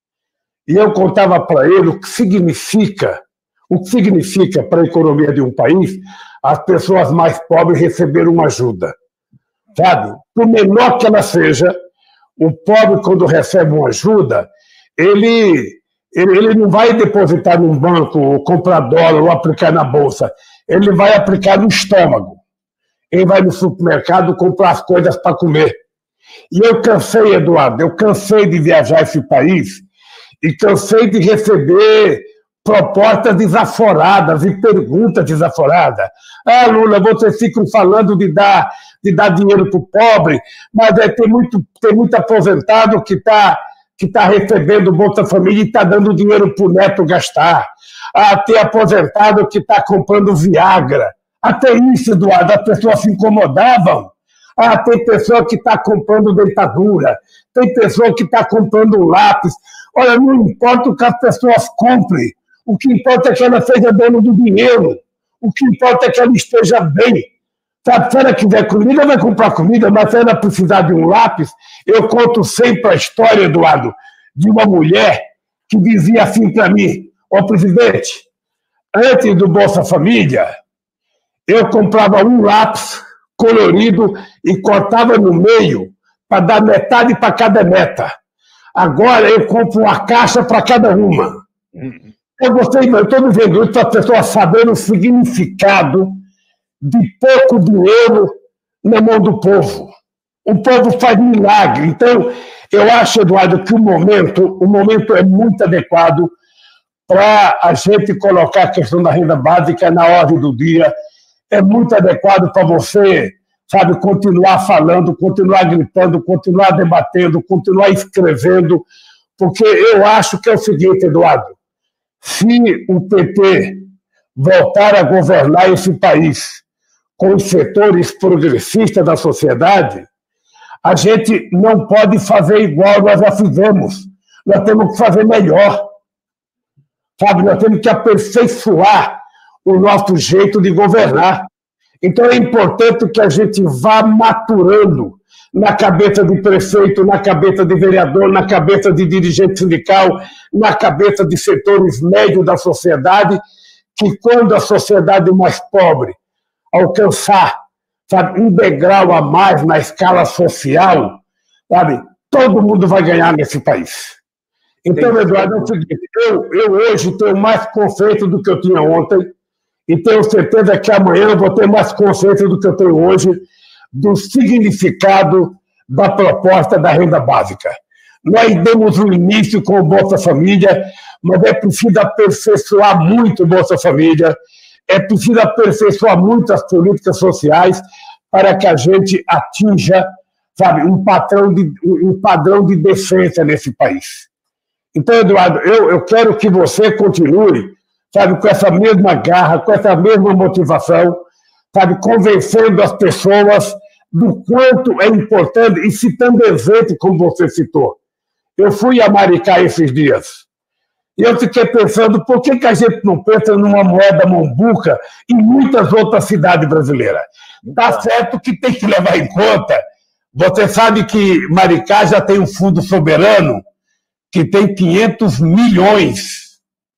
E eu contava para ele o que significa para a economia de um país as pessoas mais pobres receberem uma ajuda. Sabe? Por menor que ela seja, o pobre, quando recebe uma ajuda, ele não vai depositar num banco, ou comprar dólar, ou aplicar na bolsa. Ele vai aplicar no estômago. Ele vai no supermercado comprar as coisas para comer. E eu cansei, Eduardo, de viajar esse país e cansei de receber propostas desaforadas e perguntas desaforadas. Ah, Lula, vocês ficam falando de dar dinheiro para o pobre, mas tem muito aposentado que está recebendo Bolsa Família e está dando dinheiro para o neto gastar. Ah, tem aposentado que está comprando Viagra. Até isso, Eduardo, as pessoas se incomodavam. Ah, tem pessoa que está comprando dentadura, tem pessoa que está comprando lápis. Olha, não importa o que as pessoas comprem, o que importa é que ela seja dona do dinheiro, o que importa é que ela esteja bem. Sabe, se ela quiser comida, vai comprar comida, mas se ela precisar de um lápis, eu conto sempre a história, Eduardo, de uma mulher que dizia assim para mim: ó, presidente, antes do Bolsa Família, eu comprava um lápis colorido e cortava no meio para dar metade para cada meta. Agora eu compro uma caixa para cada uma. Eu estou dizendo isso para as pessoas saberem o significado de pouco dinheiro na mão do povo. O povo faz milagre. Então, eu acho, Eduardo, que o momento é muito adequado para a gente colocar a questão da renda básica na ordem do dia. É muito adequado para você, sabe, continuar falando, continuar gritando, continuar debatendo, continuar escrevendo, porque eu acho que é o seguinte, Eduardo, se o PT voltar a governar esse país com os setores progressistas da sociedade, a gente não pode fazer igual nós já fizemos. Nós temos que fazer melhor. Sabe, nós temos que aperfeiçoar o nosso jeito de governar. Então é importante que a gente vá maturando na cabeça de prefeito, na cabeça de vereador, na cabeça de dirigente sindical, na cabeça de setores médios da sociedade, que quando a sociedade mais pobre alcançar, sabe, um degrau a mais na escala social, sabe, todo mundo vai ganhar nesse país. Então, Eduardo, é o seguinte, eu hoje tenho mais consciência do que eu tinha ontem e tenho certeza que amanhã eu vou ter mais consciência do que eu tenho hoje do significado da proposta da renda básica. Nós demos um início com o Bolsa Família, mas é preciso aperfeiçoar muito o Bolsa Família, é preciso aperfeiçoar muito as políticas sociais para que a gente atinja, sabe, um padrão de decência nesse país. Então, Eduardo, eu quero que você continue, sabe, com essa mesma garra, com essa mesma motivação, sabe, convencendo as pessoas do quanto é importante, e citando exemplo, como você citou. Eu fui a Maricá esses dias, e eu fiquei pensando, por que a gente não pensa numa moeda mombuca em muitas outras cidades brasileiras? Está certo que tem que levar em conta, você sabe que Maricá já tem um fundo soberano, que tem 500 milhões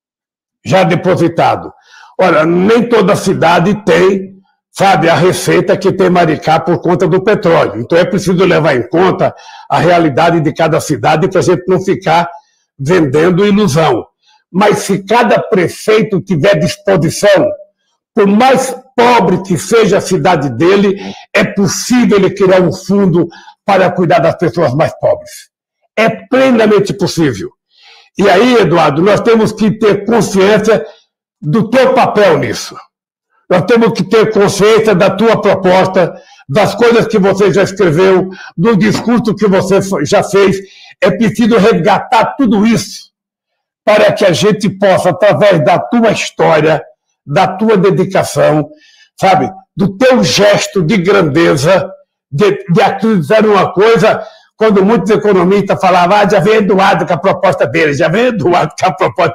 já depositado. Ora, nem toda cidade tem, sabe, a receita que tem Maricá por conta do petróleo. Então é preciso levar em conta a realidade de cada cidade para a gente não ficar vendendo ilusão. Mas se cada prefeito tiver disposição, por mais pobre que seja a cidade dele, é possível ele criar um fundo para cuidar das pessoas mais pobres. É plenamente possível. E aí, Eduardo, nós temos que ter consciência do teu papel nisso. Nós temos que ter consciência da tua proposta, das coisas que você já escreveu, do discurso que você já fez. É preciso resgatar tudo isso para que a gente possa, através da tua história, da tua dedicação, sabe, do teu gesto de grandeza, de acreditar numa coisa. Quando muitos economistas falavam, já vem Eduardo com a proposta dele,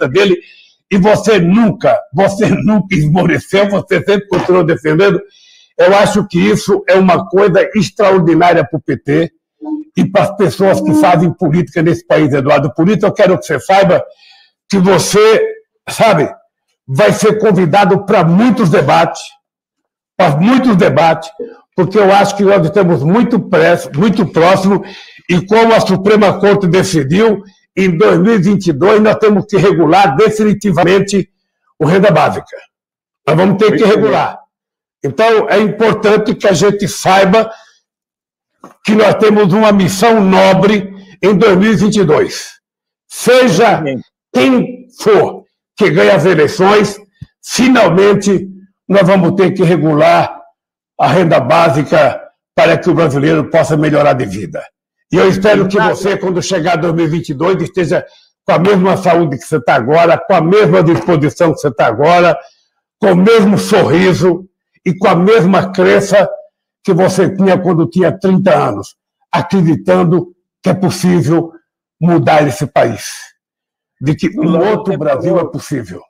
e você nunca esmoreceu, você sempre continuou defendendo. Eu acho que isso é uma coisa extraordinária para o PT e para as pessoas que fazem política nesse país, Eduardo. Por isso eu quero que você saiba que você, sabe, vai ser convidado para muitos debates, porque eu acho que nós estamos muito próximo e como a Suprema Corte decidiu, em 2022 nós temos que regular definitivamente o renda básica. Nós vamos ter que regular. Então, é importante que a gente saiba que nós temos uma missão nobre em 2022. Seja quem for que ganhe as eleições, finalmente nós vamos ter que regular a renda básica para que o brasileiro possa melhorar de vida. E eu espero que você, quando chegar em 2022, esteja com a mesma saúde que você está agora, com a mesma disposição que você está agora, com o mesmo sorriso e com a mesma crença que você tinha quando tinha 30 anos, acreditando que é possível mudar esse país, de que um outro Brasil é possível.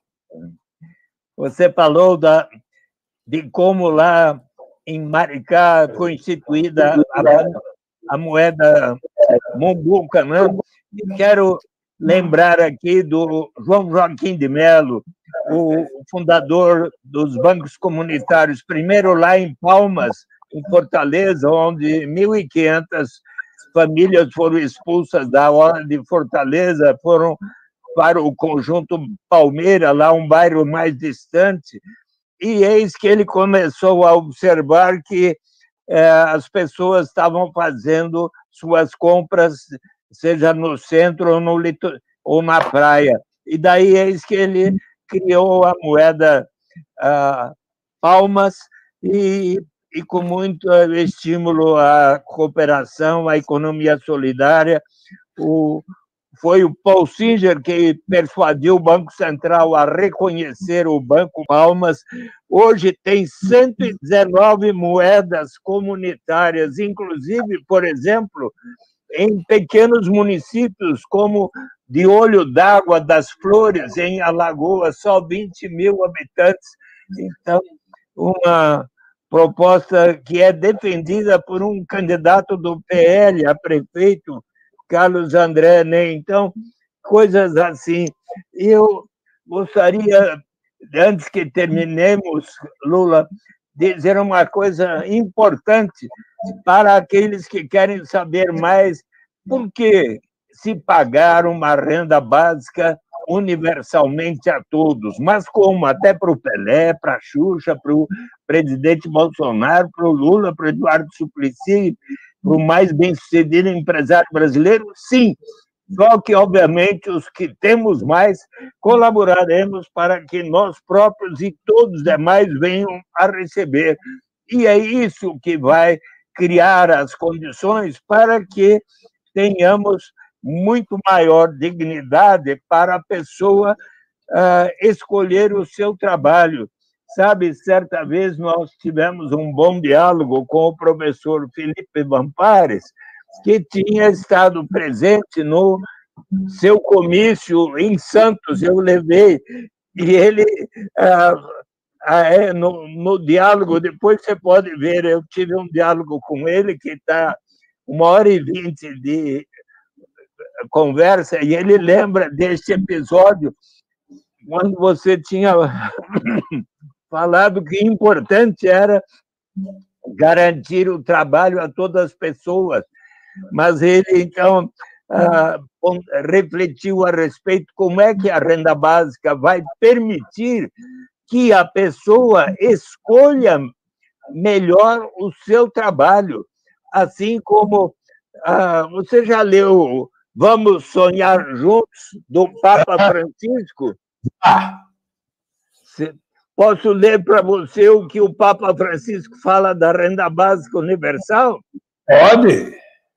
Você falou de como lá em Maricá foi instituída a moeda Mombuca, né? E quero lembrar aqui do João Joaquim de Mello, o fundador dos bancos comunitários, primeiro lá em Palmas, em Fortaleza, onde 1.500 famílias foram expulsas da Orla de Fortaleza, foram para o Conjunto Palmeira, lá um bairro mais distante, e eis que ele começou a observar que as pessoas estavam fazendo suas compras, seja no centro ou na praia. E daí eis que ele criou a moeda Palmas e com muito estímulo à cooperação, à economia solidária. Foi o Paul Singer que persuadiu o Banco Central a reconhecer o Banco Palmas. Hoje tem 119 moedas comunitárias, inclusive, por exemplo, em pequenos municípios como de Olho d'Água das Flores, em Alagoas, só 20 mil habitantes. Então, uma proposta que é defendida por um candidato do PL a prefeito, Carlos André, né? Então, coisas assim. Eu gostaria, antes que terminemos, Lula, dizer uma coisa importante para aqueles que querem saber mais por que se pagar uma renda básica universalmente a todos, mas como? Até para o Pelé, para a Xuxa, para o presidente Bolsonaro, para o Lula, para o Eduardo Suplicy, para o mais bem-sucedido empresário brasileiro? Sim, só que, obviamente, os que temos mais, colaboraremos para que nós próprios e todos os demais venham a receber. E é isso que vai criar as condições para que tenhamos muito maior dignidade para a pessoa escolher o seu trabalho. Sabe, certa vez nós tivemos um bom diálogo com o professor Felipe Vampares, que tinha estado presente no seu comício em Santos, eu levei, e ele, no diálogo, depois você pode ver, eu tive um diálogo com ele que está 1h20 de conversa, e ele lembra deste episódio, quando você tinha falado que importante era garantir o trabalho a todas as pessoas, mas ele, então, refletiu a respeito como é que a renda básica vai permitir que a pessoa escolha melhor o seu trabalho, assim como você já leu Vamos Sonhar Juntos, do Papa Francisco? Posso ler para você o que o Papa Francisco fala da renda básica universal? Pode.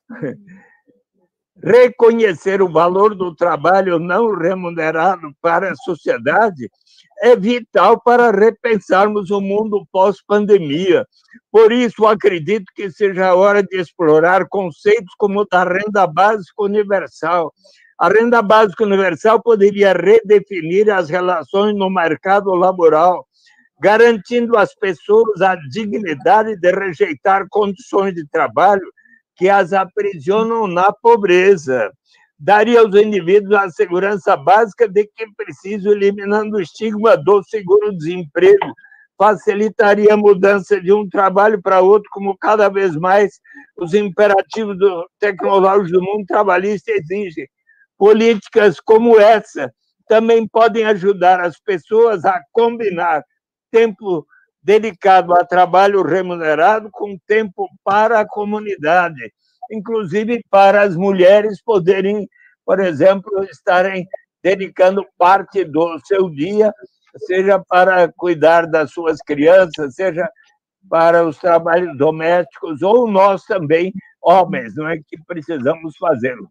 Reconhecer o valor do trabalho não remunerado para a sociedade é vital para repensarmos o mundo pós-pandemia. Por isso, acredito que seja a hora de explorar conceitos como o da renda básica universal. A renda básica universal poderia redefinir as relações no mercado laboral, garantindo às pessoas a dignidade de rejeitar condições de trabalho que as aprisionam na pobreza. Daria aos indivíduos a segurança básica de que precisam, eliminando o estigma do seguro-desemprego. Facilitaria a mudança de um trabalho para outro, como cada vez mais os imperativos tecnológicos do mundo trabalhista exigem. Políticas como essa também podem ajudar as pessoas a combinar tempo dedicado a trabalho remunerado com tempo para a comunidade, inclusive para as mulheres poderem, por exemplo, estarem dedicando parte do seu dia, seja para cuidar das suas crianças, seja para os trabalhos domésticos, ou nós também, homens, não é que precisamos fazê-lo.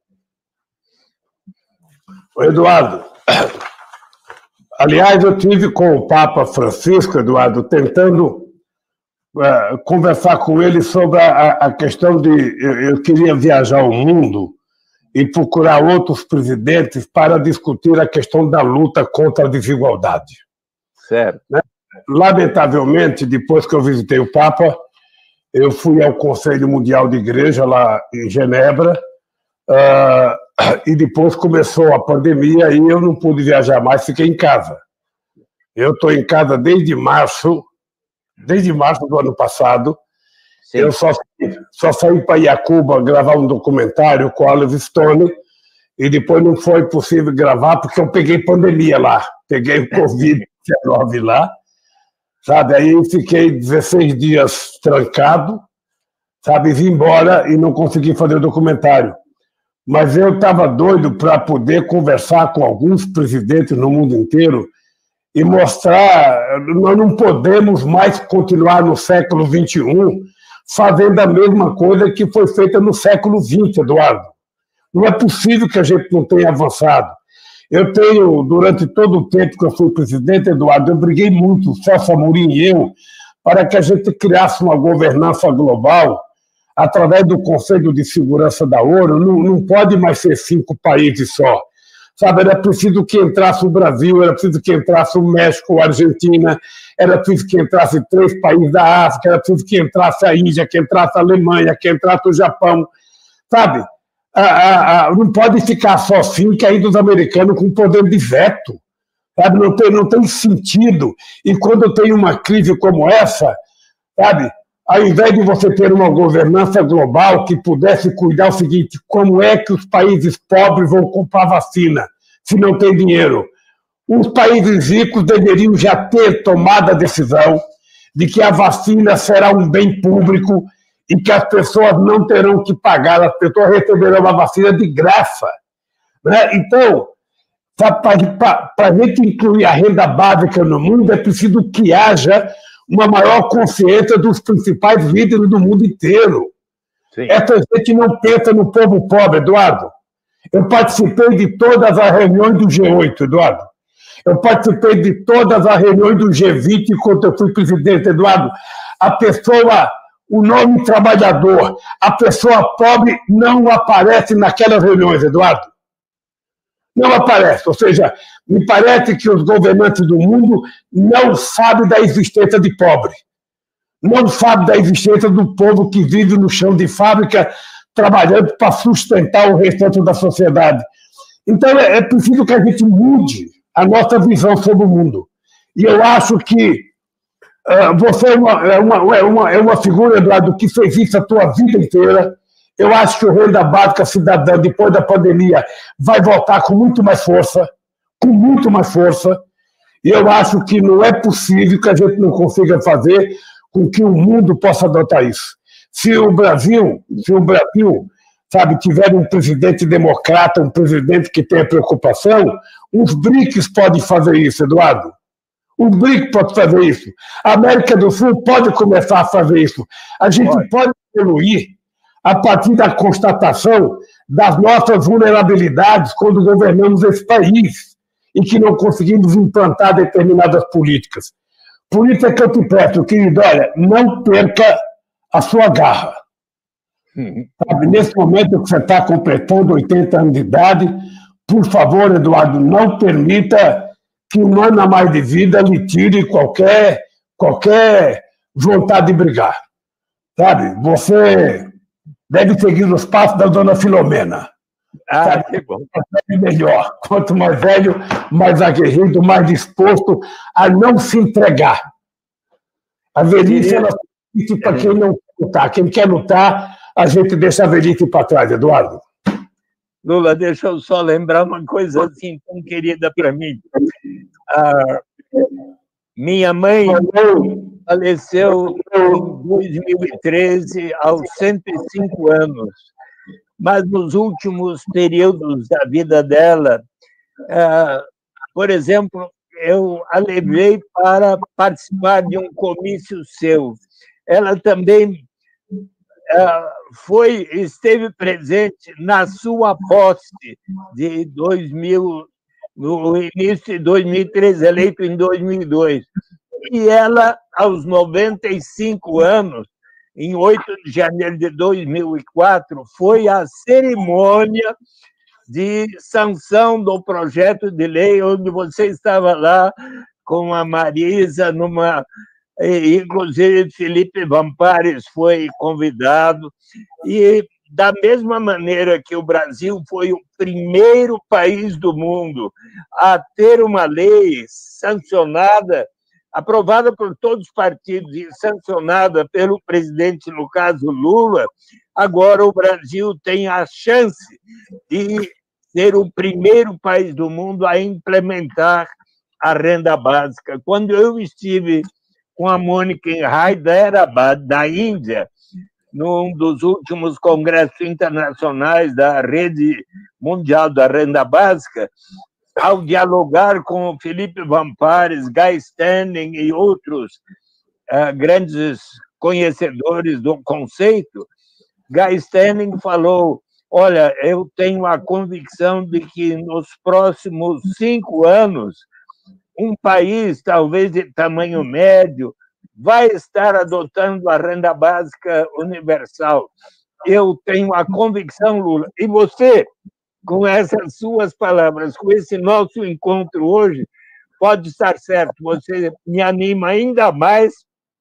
Eduardo, aliás, eu tive com o Papa Francisco, Eduardo, tentando conversar com ele sobre a questão de... Eu queria viajar ao mundo e procurar outros presidentes para discutir a questão da luta contra a desigualdade. Certo. Lamentavelmente, depois que eu visitei o Papa, eu fui ao Conselho Mundial de Igreja, lá em Genebra, e depois começou a pandemia e eu não pude viajar mais, fiquei em casa. Eu estou em casa desde março do ano passado. Sim. Eu só saí para Iacuba gravar um documentário com a Oliver Stone e depois não foi possível gravar porque eu peguei pandemia lá, peguei o Covid-19 lá, sabe? Aí fiquei 16 dias trancado, sabe? Vim embora e não consegui fazer o documentário. Mas eu estava doido para poder conversar com alguns presidentes no mundo inteiro e mostrar, nós não podemos mais continuar no século XXI fazendo a mesma coisa que foi feita no século XX, Eduardo. Não é possível que a gente não tenha avançado. Eu tenho, durante todo o tempo que eu fui presidente, Eduardo, eu briguei muito, Celso Amorim e eu, para que a gente criasse uma governança global através do Conselho de Segurança da ONU. Não pode mais ser 5 países só. Sabe, era preciso que entrasse o Brasil, era preciso que entrasse o México, a Argentina, era preciso que entrasse 3 países da África, era preciso que entrasse a Índia, que entrasse a Alemanha, que entrasse o Japão. Sabe, não pode ficar só 5 ainda os americanos com poder de veto. Sabe, não tem sentido. E quando tem uma crise como essa, sabe, ao invés de você ter uma governança global que pudesse cuidar o seguinte, como é que os países pobres vão comprar vacina se não tem dinheiro? Os países ricos deveriam já ter tomado a decisão de que a vacina será um bem público e que as pessoas não terão que pagar, as pessoas receberão a vacina de graça. Né? Então, para a gente incluir a renda básica no mundo, é preciso que haja uma maior consciência dos principais líderes do mundo inteiro. Sim. Essa gente não pensa no povo pobre, Eduardo. Eu participei de todas as reuniões do G8, Eduardo. Eu participei de todas as reuniões do G20 enquanto eu fui presidente, Eduardo. A pessoa, o nome trabalhador, a pessoa pobre não aparece naquelas reuniões, Eduardo. Não aparece, ou seja, me parece que os governantes do mundo não sabem da existência de pobre, não sabem da existência do povo que vive no chão de fábrica trabalhando para sustentar o restante da sociedade. Então é preciso que a gente mude a nossa visão sobre o mundo. E eu acho que você é uma figura, Eduardo, que fez isso a tua vida inteira. Eu acho que o renda básica cidadã, depois da pandemia, vai voltar com muito mais força, e eu acho que não é possível que a gente não consiga fazer com que o mundo possa adotar isso. Se o Brasil, sabe, tiver um presidente democrata, um presidente que tenha preocupação, os BRICS podem fazer isso, Eduardo. O BRICS pode fazer isso. A América do Sul pode começar a fazer isso. A gente pode evoluir a partir da constatação das nossas vulnerabilidades quando governamos esse país e que não conseguimos implantar determinadas políticas. Por isso é que eu te peço, querido, olha, não perca a sua garra. Sabe, nesse momento que você está completando 80 anos de idade, por favor, Eduardo, não permita que um ano a mais de vida lhe tire qualquer vontade de brigar. Sabe? Você deve seguir os passos da dona Filomena. Ah, que bom. Melhor. Quanto mais velho, mais aguerrido, mais disposto a não se entregar. A velhice, ela é para quem não quer lutar. Quem quer lutar, a gente deixa a velhice para trás, Eduardo. Lula, deixa eu só lembrar uma coisa assim tão querida para mim. Minha mãe faleceu em 2013, aos 105 anos. Mas nos últimos períodos da vida dela, por exemplo, eu a levei para participar de um comício seu. Ela também esteve presente na sua posse de 2000, no início de 2013, eleito em 2002. E ela, aos 95 anos, em 8 de janeiro de 2004, foi à cerimônia de sanção do projeto de lei, onde você estava lá com a Marisa, inclusive Felipe Vampares foi convidado, e da mesma maneira que o Brasil foi o primeiro país do mundo a ter uma lei sancionada, aprovada por todos os partidos e sancionada pelo presidente, no caso Lula, agora o Brasil tem a chance de ser o primeiro país do mundo a implementar a renda básica. Quando eu estive com a Mônica em Hyderabad, da Índia, num dos últimos congressos internacionais da Rede Mundial da Renda Básica, ao dialogar com Felipe Vampares, Guy Standing e outros grandes conhecedores do conceito, Guy Standing falou: olha, eu tenho a convicção de que nos próximos 5 anos, um país, talvez de tamanho médio, vai estar adotando a renda básica universal. Eu tenho a convicção, Lula. E você, com essas suas palavras, com esse nosso encontro hoje, pode estar certo, você me anima ainda mais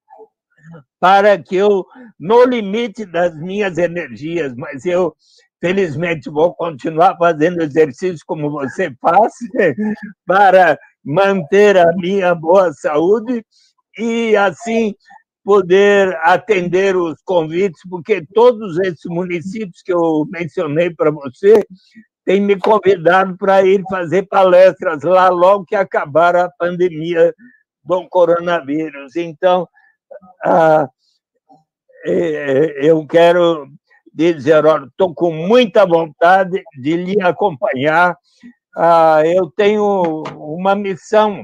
para que eu, no limite das minhas energias, mas eu, felizmente, vou continuar fazendo exercício como você faz, para manter a minha boa saúde e, assim, poder atender os convites, porque todos esses municípios que eu mencionei para você têm me convidado para ir fazer palestras lá logo que acabar a pandemia do coronavírus. Então, eu quero dizer, estou com muita vontade de lhe acompanhar. Eu tenho uma missão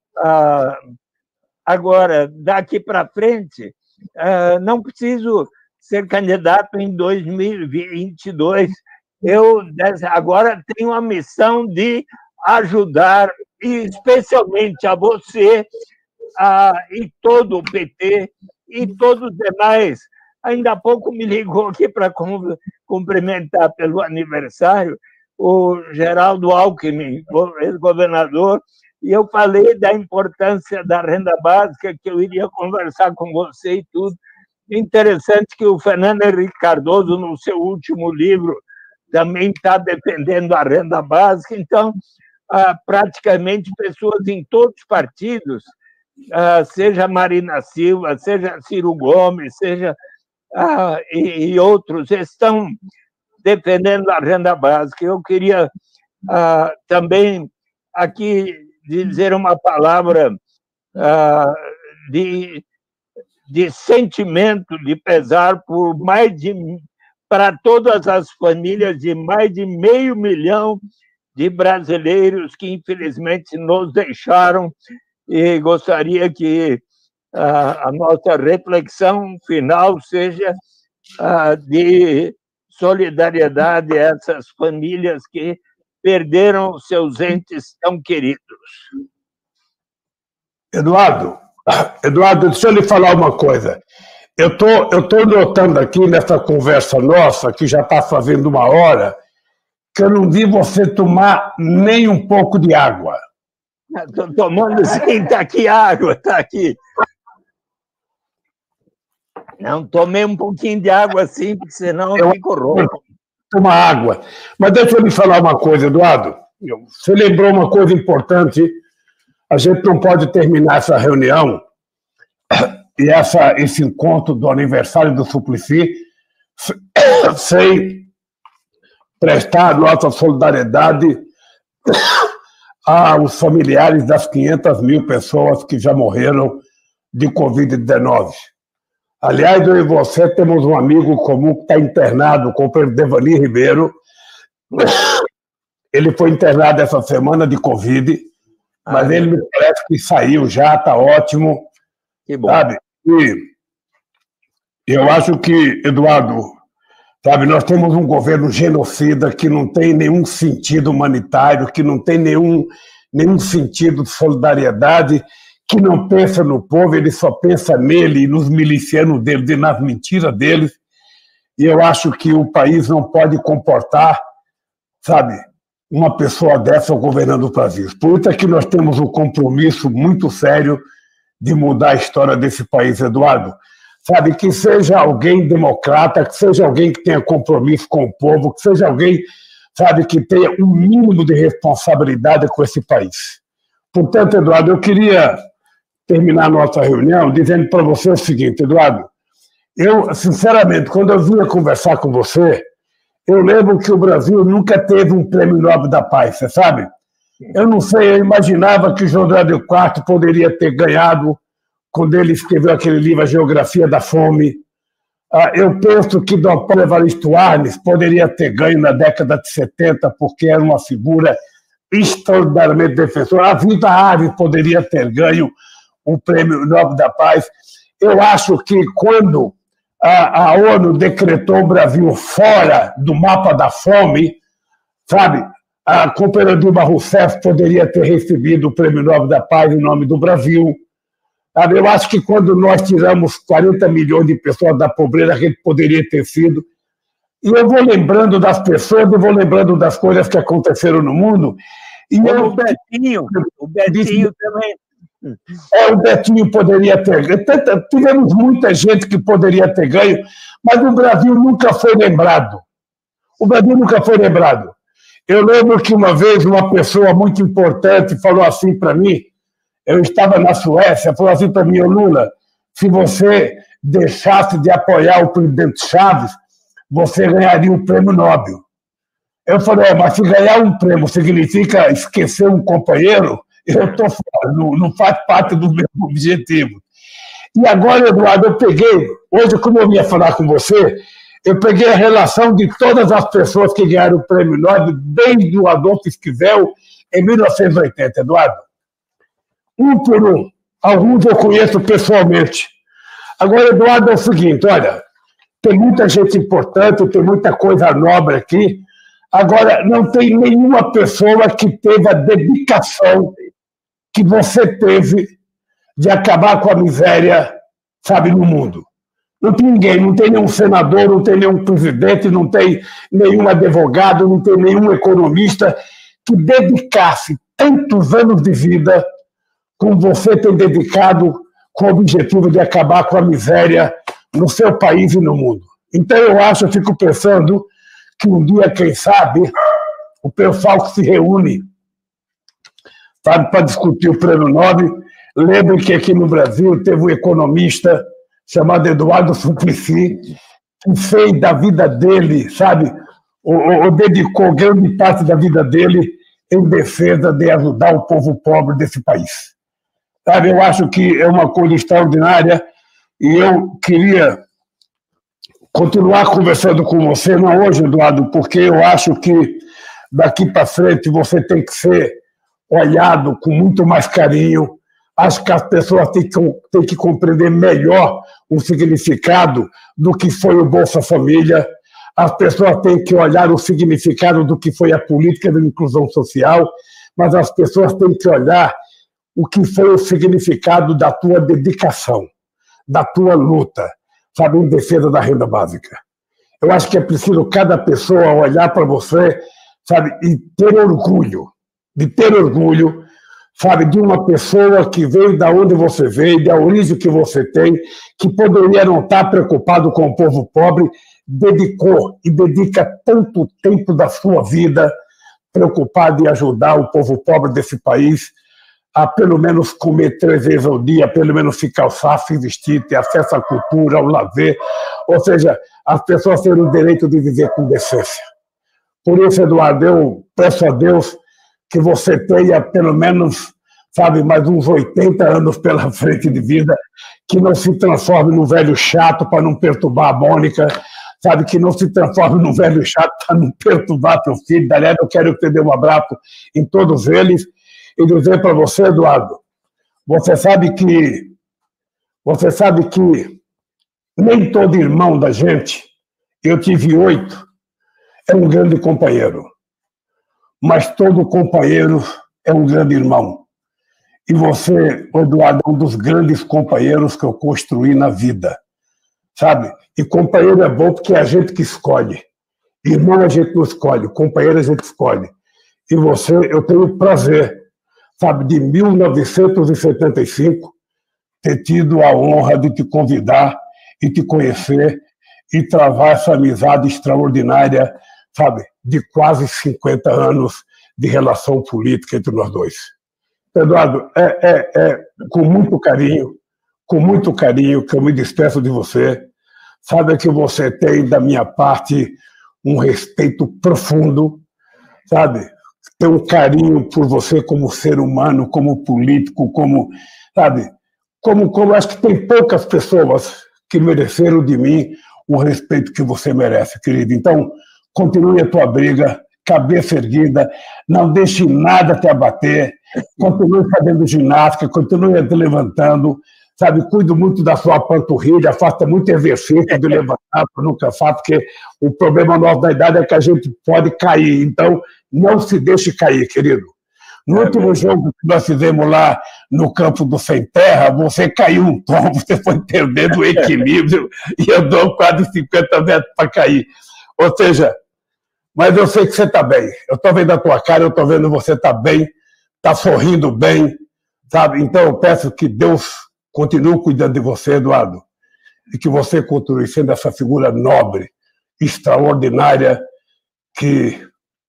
agora, daqui para frente, não preciso ser candidato em 2022. Eu agora tenho a missão de ajudar, e especialmente a você e todo o PT e todos os demais. Ainda há pouco me ligou aqui para cumprimentar pelo aniversário o Geraldo Alckmin, ex-governador, e eu falei da importância da renda básica, que eu iria conversar com você e tudo. Interessante que o Fernando Henrique Cardoso, no seu último livro, também está defendendo a renda básica. Então, praticamente pessoas em todos os partidos, seja Marina Silva, seja Ciro Gomes, seja e outros, estão defendendo a renda básica. Eu queria também aqui dizer uma palavra de sentimento, de pesar para todas as famílias de mais de 500 mil de brasileiros que, infelizmente, nos deixaram, e gostaria que a nossa reflexão final seja de solidariedade a essas famílias que perderam seus entes tão queridos. Eduardo, deixa eu lhe falar uma coisa. Eu tô notando aqui nessa conversa nossa, que já está fazendo 1 hora, que eu não vi você tomar nem um pouco de água. Estou tomando sim, está aqui água, está aqui. Não, tomei um pouquinho de água assim, porque senão eu fico rouco. Toma água. Mas deixa eu lhe falar uma coisa, Eduardo. Você lembrou uma coisa importante. A gente não pode terminar essa reunião e esse encontro do aniversário do Suplicy sem prestar nossa solidariedade aos familiares das 500 mil pessoas que já morreram de Covid-19. Aliás, eu e você temos um amigo comum que está internado, com o Devani Ribeiro. Ele foi internado essa semana de Covid, mas ele me parece que saiu já, está ótimo. Que bom. Sabe? E eu acho que, Eduardo, sabe, nós temos um governo genocida que não tem nenhum sentido humanitário, que não tem nenhum sentido de solidariedade, que não pensa no povo, ele só pensa nele e nos milicianos deles e nas mentiras deles. E eu acho que o país não pode comportar, sabe, uma pessoa dessa governando o país. Por isso é que nós temos um compromisso muito sério de mudar a história desse país, Eduardo. Sabe, que seja alguém democrata, que seja alguém que tenha compromisso com o povo, que seja alguém, sabe, que tenha um mínimo de responsabilidade com esse país. Portanto, Eduardo, eu queria terminar a nossa reunião dizendo para você o seguinte, Eduardo, eu, sinceramente, quando eu vinha conversar com você, eu lembro que o Brasil nunca teve um prêmio Nobel da Paz, você sabe? Eu não sei, eu imaginava que o José de Quatro poderia ter ganhado quando ele escreveu aquele livro, A Geografia da Fome. Eu penso que Dom Paulo Evaristo Arnes poderia ter ganho na década de 70, porque era uma figura extraordinariamente defensora. A Vida Ares poderia ter ganho o Prêmio Nobel da Paz. Eu acho que quando a ONU decretou o Brasil fora do mapa da fome, sabe, a companheira Dilma Rousseff poderia ter recebido o Prêmio Nobel da Paz em nome do Brasil. Sabe, eu acho que quando nós tiramos 40 milhões de pessoas da pobreza, a gente poderia ter sido. E eu vou lembrando das pessoas, eu vou lembrando das coisas que aconteceram no mundo. E o Betinho também. O Betinho poderia ter ganho. Tivemos muita gente que poderia ter ganho, mas o Brasil nunca foi lembrado. O Brasil nunca foi lembrado. Eu lembro que uma vez uma pessoa muito importante falou assim para mim, eu estava na Suécia, falou assim para mim, Lula, se você deixasse de apoiar o presidente Chaves, você ganharia um prêmio Nobel. Eu falei, mas se ganhar um prêmio significa esquecer um companheiro, eu estou fora, não faz parte do meu objetivo. E agora, Eduardo, eu peguei, hoje, como eu ia falar com você, eu peguei a relação de todas as pessoas que ganharam o prêmio Nobel, desde o Adolfo Esquivel, em 1980, Eduardo. Um por um. Alguns eu conheço pessoalmente. Agora, Eduardo, é o seguinte, olha, tem muita gente importante, tem muita coisa nobre aqui. Agora, não tem nenhuma pessoa que teve a dedicação que você teve de acabar com a miséria, sabe, no mundo. Não tem ninguém, não tem nenhum senador, não tem nenhum presidente, não tem nenhum advogado, não tem nenhum economista que dedicasse tantos anos de vida como você tem dedicado com o objetivo de acabar com a miséria no seu país e no mundo. Então, eu fico pensando que um dia, quem sabe, o pessoal que se reúne, sabe, para discutir o Prêmio Nobel, lembrem que aqui no Brasil teve um economista chamado Eduardo Suplicy, que fez da vida dele, sabe, ou dedicou grande parte da vida dele em defesa de ajudar o povo pobre desse país. Sabe, eu acho que é uma coisa extraordinária e eu queria continuar conversando com você, não hoje, Eduardo, porque eu acho que daqui para frente você tem que ser olhado com muito mais carinho. Acho que as pessoas têm que compreender melhor o significado do que foi o Bolsa Família. As pessoas têm que olhar o significado do que foi a política de inclusão social, mas as pessoas têm que olhar o que foi o significado da tua dedicação, da tua luta, sabe, em defesa da renda básica. Eu acho que é preciso cada pessoa olhar para você, sabe, e ter orgulho, sabe, de uma pessoa que veio da onde você veio, da origem que você tem, que poderia não estar preocupado com o povo pobre, dedicou e dedica tanto tempo da sua vida preocupado em ajudar o povo pobre desse país a pelo menos comer 3 vezes ao dia, pelo menos se calçar, se vestir, ter acesso à cultura, ao lazer, ou seja, as pessoas terem o direito de viver com decência. Por isso, Eduardo, eu peço a Deus que você tenha pelo menos, sabe, mais uns 80 anos pela frente de vida, que não se transforme num velho chato para não perturbar a Mônica, sabe, que não se transforme num velho chato para não perturbar teu filho. Aliás, eu quero te dar um abraço em todos eles e dizer para você, Eduardo, você sabe que nem todo irmão da gente, eu tive 8, é um grande companheiro, mas todo companheiro é um grande irmão. E você, Eduardo, é um dos grandes companheiros que eu construí na vida, sabe? E companheiro é bom porque é a gente que escolhe. Irmão a gente não escolhe, companheiro a gente escolhe. E você, eu tenho o prazer, sabe, de 1975, ter tido a honra de te convidar e te conhecer e travar essa amizade extraordinária, sabe, de quase 50 anos de relação política entre nós dois. Eduardo, com muito carinho que eu me despeço de você. Sabe que você tem, da minha parte, um respeito profundo, sabe? Tem um carinho por você como ser humano, como político, como, sabe? Como acho que tem poucas pessoas que mereceram de mim o respeito que você merece, querido. Então, continue a tua briga, cabeça erguida, não deixe nada te abater, continue fazendo ginástica, continue te levantando, sabe, cuido muito da sua panturrilha, faça muito exercício de levantar, nunca faço, porque o problema nosso da idade é que a gente pode cair, então não se deixe cair, querido. No último jogo que nós fizemos lá no campo do Sem Terra, você caiu um tombo, você foi perdendo o equilíbrio e andou quase 50 metros para cair. Ou seja, mas eu sei que você está bem. Eu estou vendo a tua cara, eu estou vendo você está bem, está sorrindo bem, sabe? Então eu peço que Deus continue cuidando de você, Eduardo, e que você continue sendo essa figura nobre, extraordinária que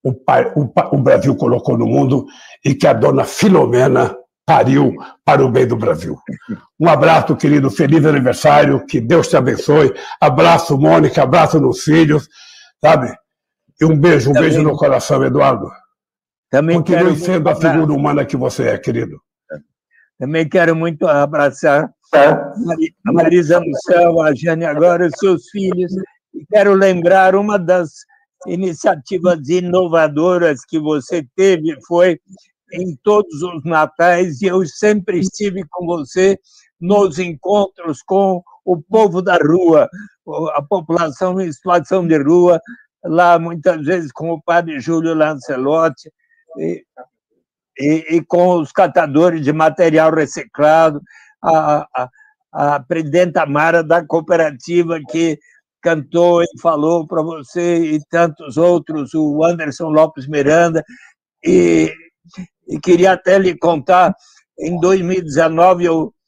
o Brasil colocou no mundo e que a dona Filomena pariu para o bem do Brasil. Um abraço, querido, feliz aniversário, que Deus te abençoe. Abraço, Mônica, abraço nos filhos, sabe? E um beijo no coração, Eduardo. Continue sendo a figura humana que você é, querido. Também quero muito abraçar a Marisa no céu, a Jane agora, os seus filhos. E quero lembrar uma das iniciativas inovadoras que você teve, foi em todos os natais, e eu sempre estive com você nos encontros com o povo da rua, a população em situação de rua, lá muitas vezes com o padre Júlio Lancelotti, e com os catadores de material reciclado, a presidenta Mara da cooperativa que cantou e falou para você, e tantos outros, o Anderson Lopes Miranda, e queria até lhe contar, em 2019,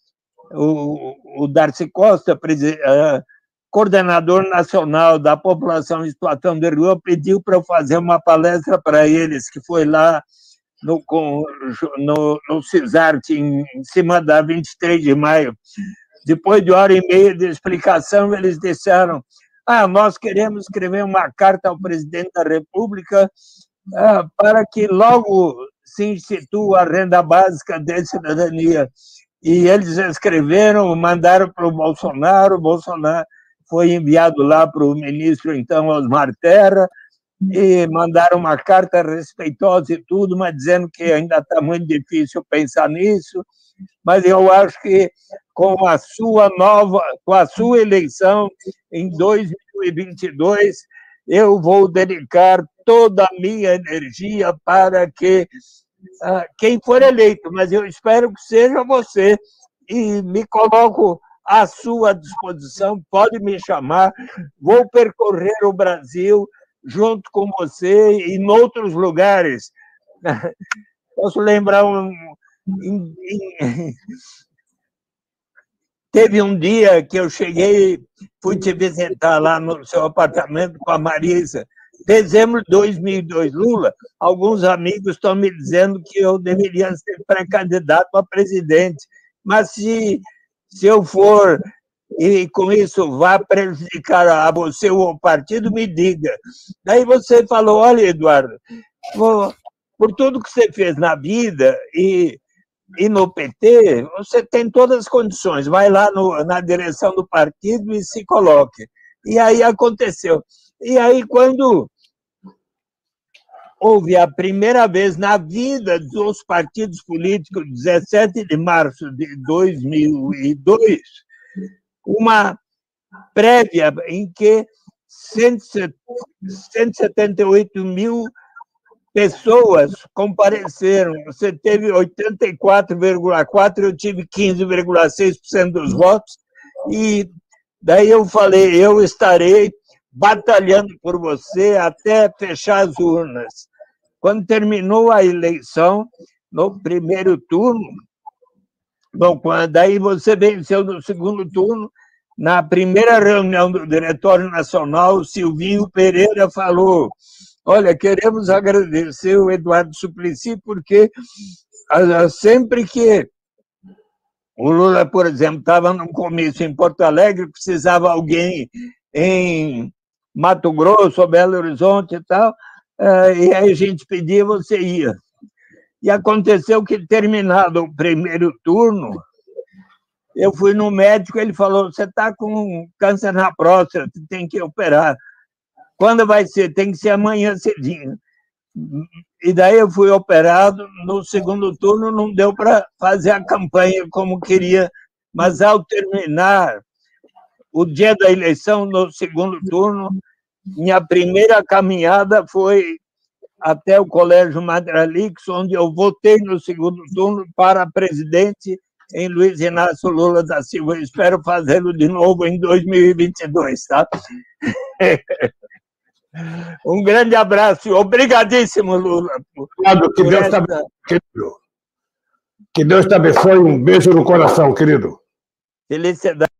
o Darcy Costa, coordenador nacional da população em situação de rua, pediu para eu fazer uma palestra para eles, que foi lá no CISART, em cima da 23 de maio. Depois de 1h30 de explicação, eles disseram: nós queremos escrever uma carta ao presidente da República para que logo se institua a renda básica de cidadania. E eles escreveram, mandaram para o Bolsonaro foi enviado lá para o ministro, então, Osmar Terra, e mandaram uma carta respeitosa e tudo, mas dizendo que ainda está muito difícil pensar nisso. Mas eu acho que com a sua eleição em 2022, eu vou dedicar toda a minha energia para que quem for eleito, mas eu espero que seja você, e me coloco à sua disposição, pode me chamar, vou percorrer o Brasil junto com você e em outros lugares. Posso lembrar Teve um dia que eu cheguei, fui te visitar lá no seu apartamento com a Marisa, dezembro de 2002, Lula, alguns amigos estão me dizendo que eu deveria ser pré-candidato a presidente, mas se eu for e com isso vai prejudicar a você ou o partido, me diga. Daí você falou, olha, Eduardo, por tudo que você fez na vida e no PT, você tem todas as condições, vai lá na direção do partido e se coloque. E aí aconteceu. E aí, quando houve a primeira vez na vida dos partidos políticos, 17 de março de 2002, uma prévia em que 178 mil pessoas compareceram. Você teve 84,4%, eu tive 15,6% dos votos, e daí eu falei, eu estarei batalhando por você até fechar as urnas. Quando terminou a eleição, no primeiro turno, bom, daí você venceu no segundo turno, na primeira reunião do Diretório Nacional, o Silvinho Pereira falou, olha, queremos agradecer o Eduardo Suplicy, porque sempre que o Lula, por exemplo, estava num comício em Porto Alegre, precisava alguém em Mato Grosso, Belo Horizonte e tal, e aí a gente pedia, você ia. E aconteceu que, terminado o primeiro turno, eu fui no médico, ele falou, você está com câncer na próstata, tem que operar. Quando vai ser? Tem que ser amanhã cedinho. E daí eu fui operado, no segundo turno não deu para fazer a campanha como queria, mas ao terminar o dia da eleição, no segundo turno, minha primeira caminhada foi até o Colégio Madralix, onde eu votei no segundo turno para presidente em Luiz Inácio Lula da Silva. Eu espero fazê-lo de novo em 2022, tá? Um grande abraço. Obrigadíssimo, Lula. Que Deus te abençoe. Um beijo no coração, querido. Felicidade.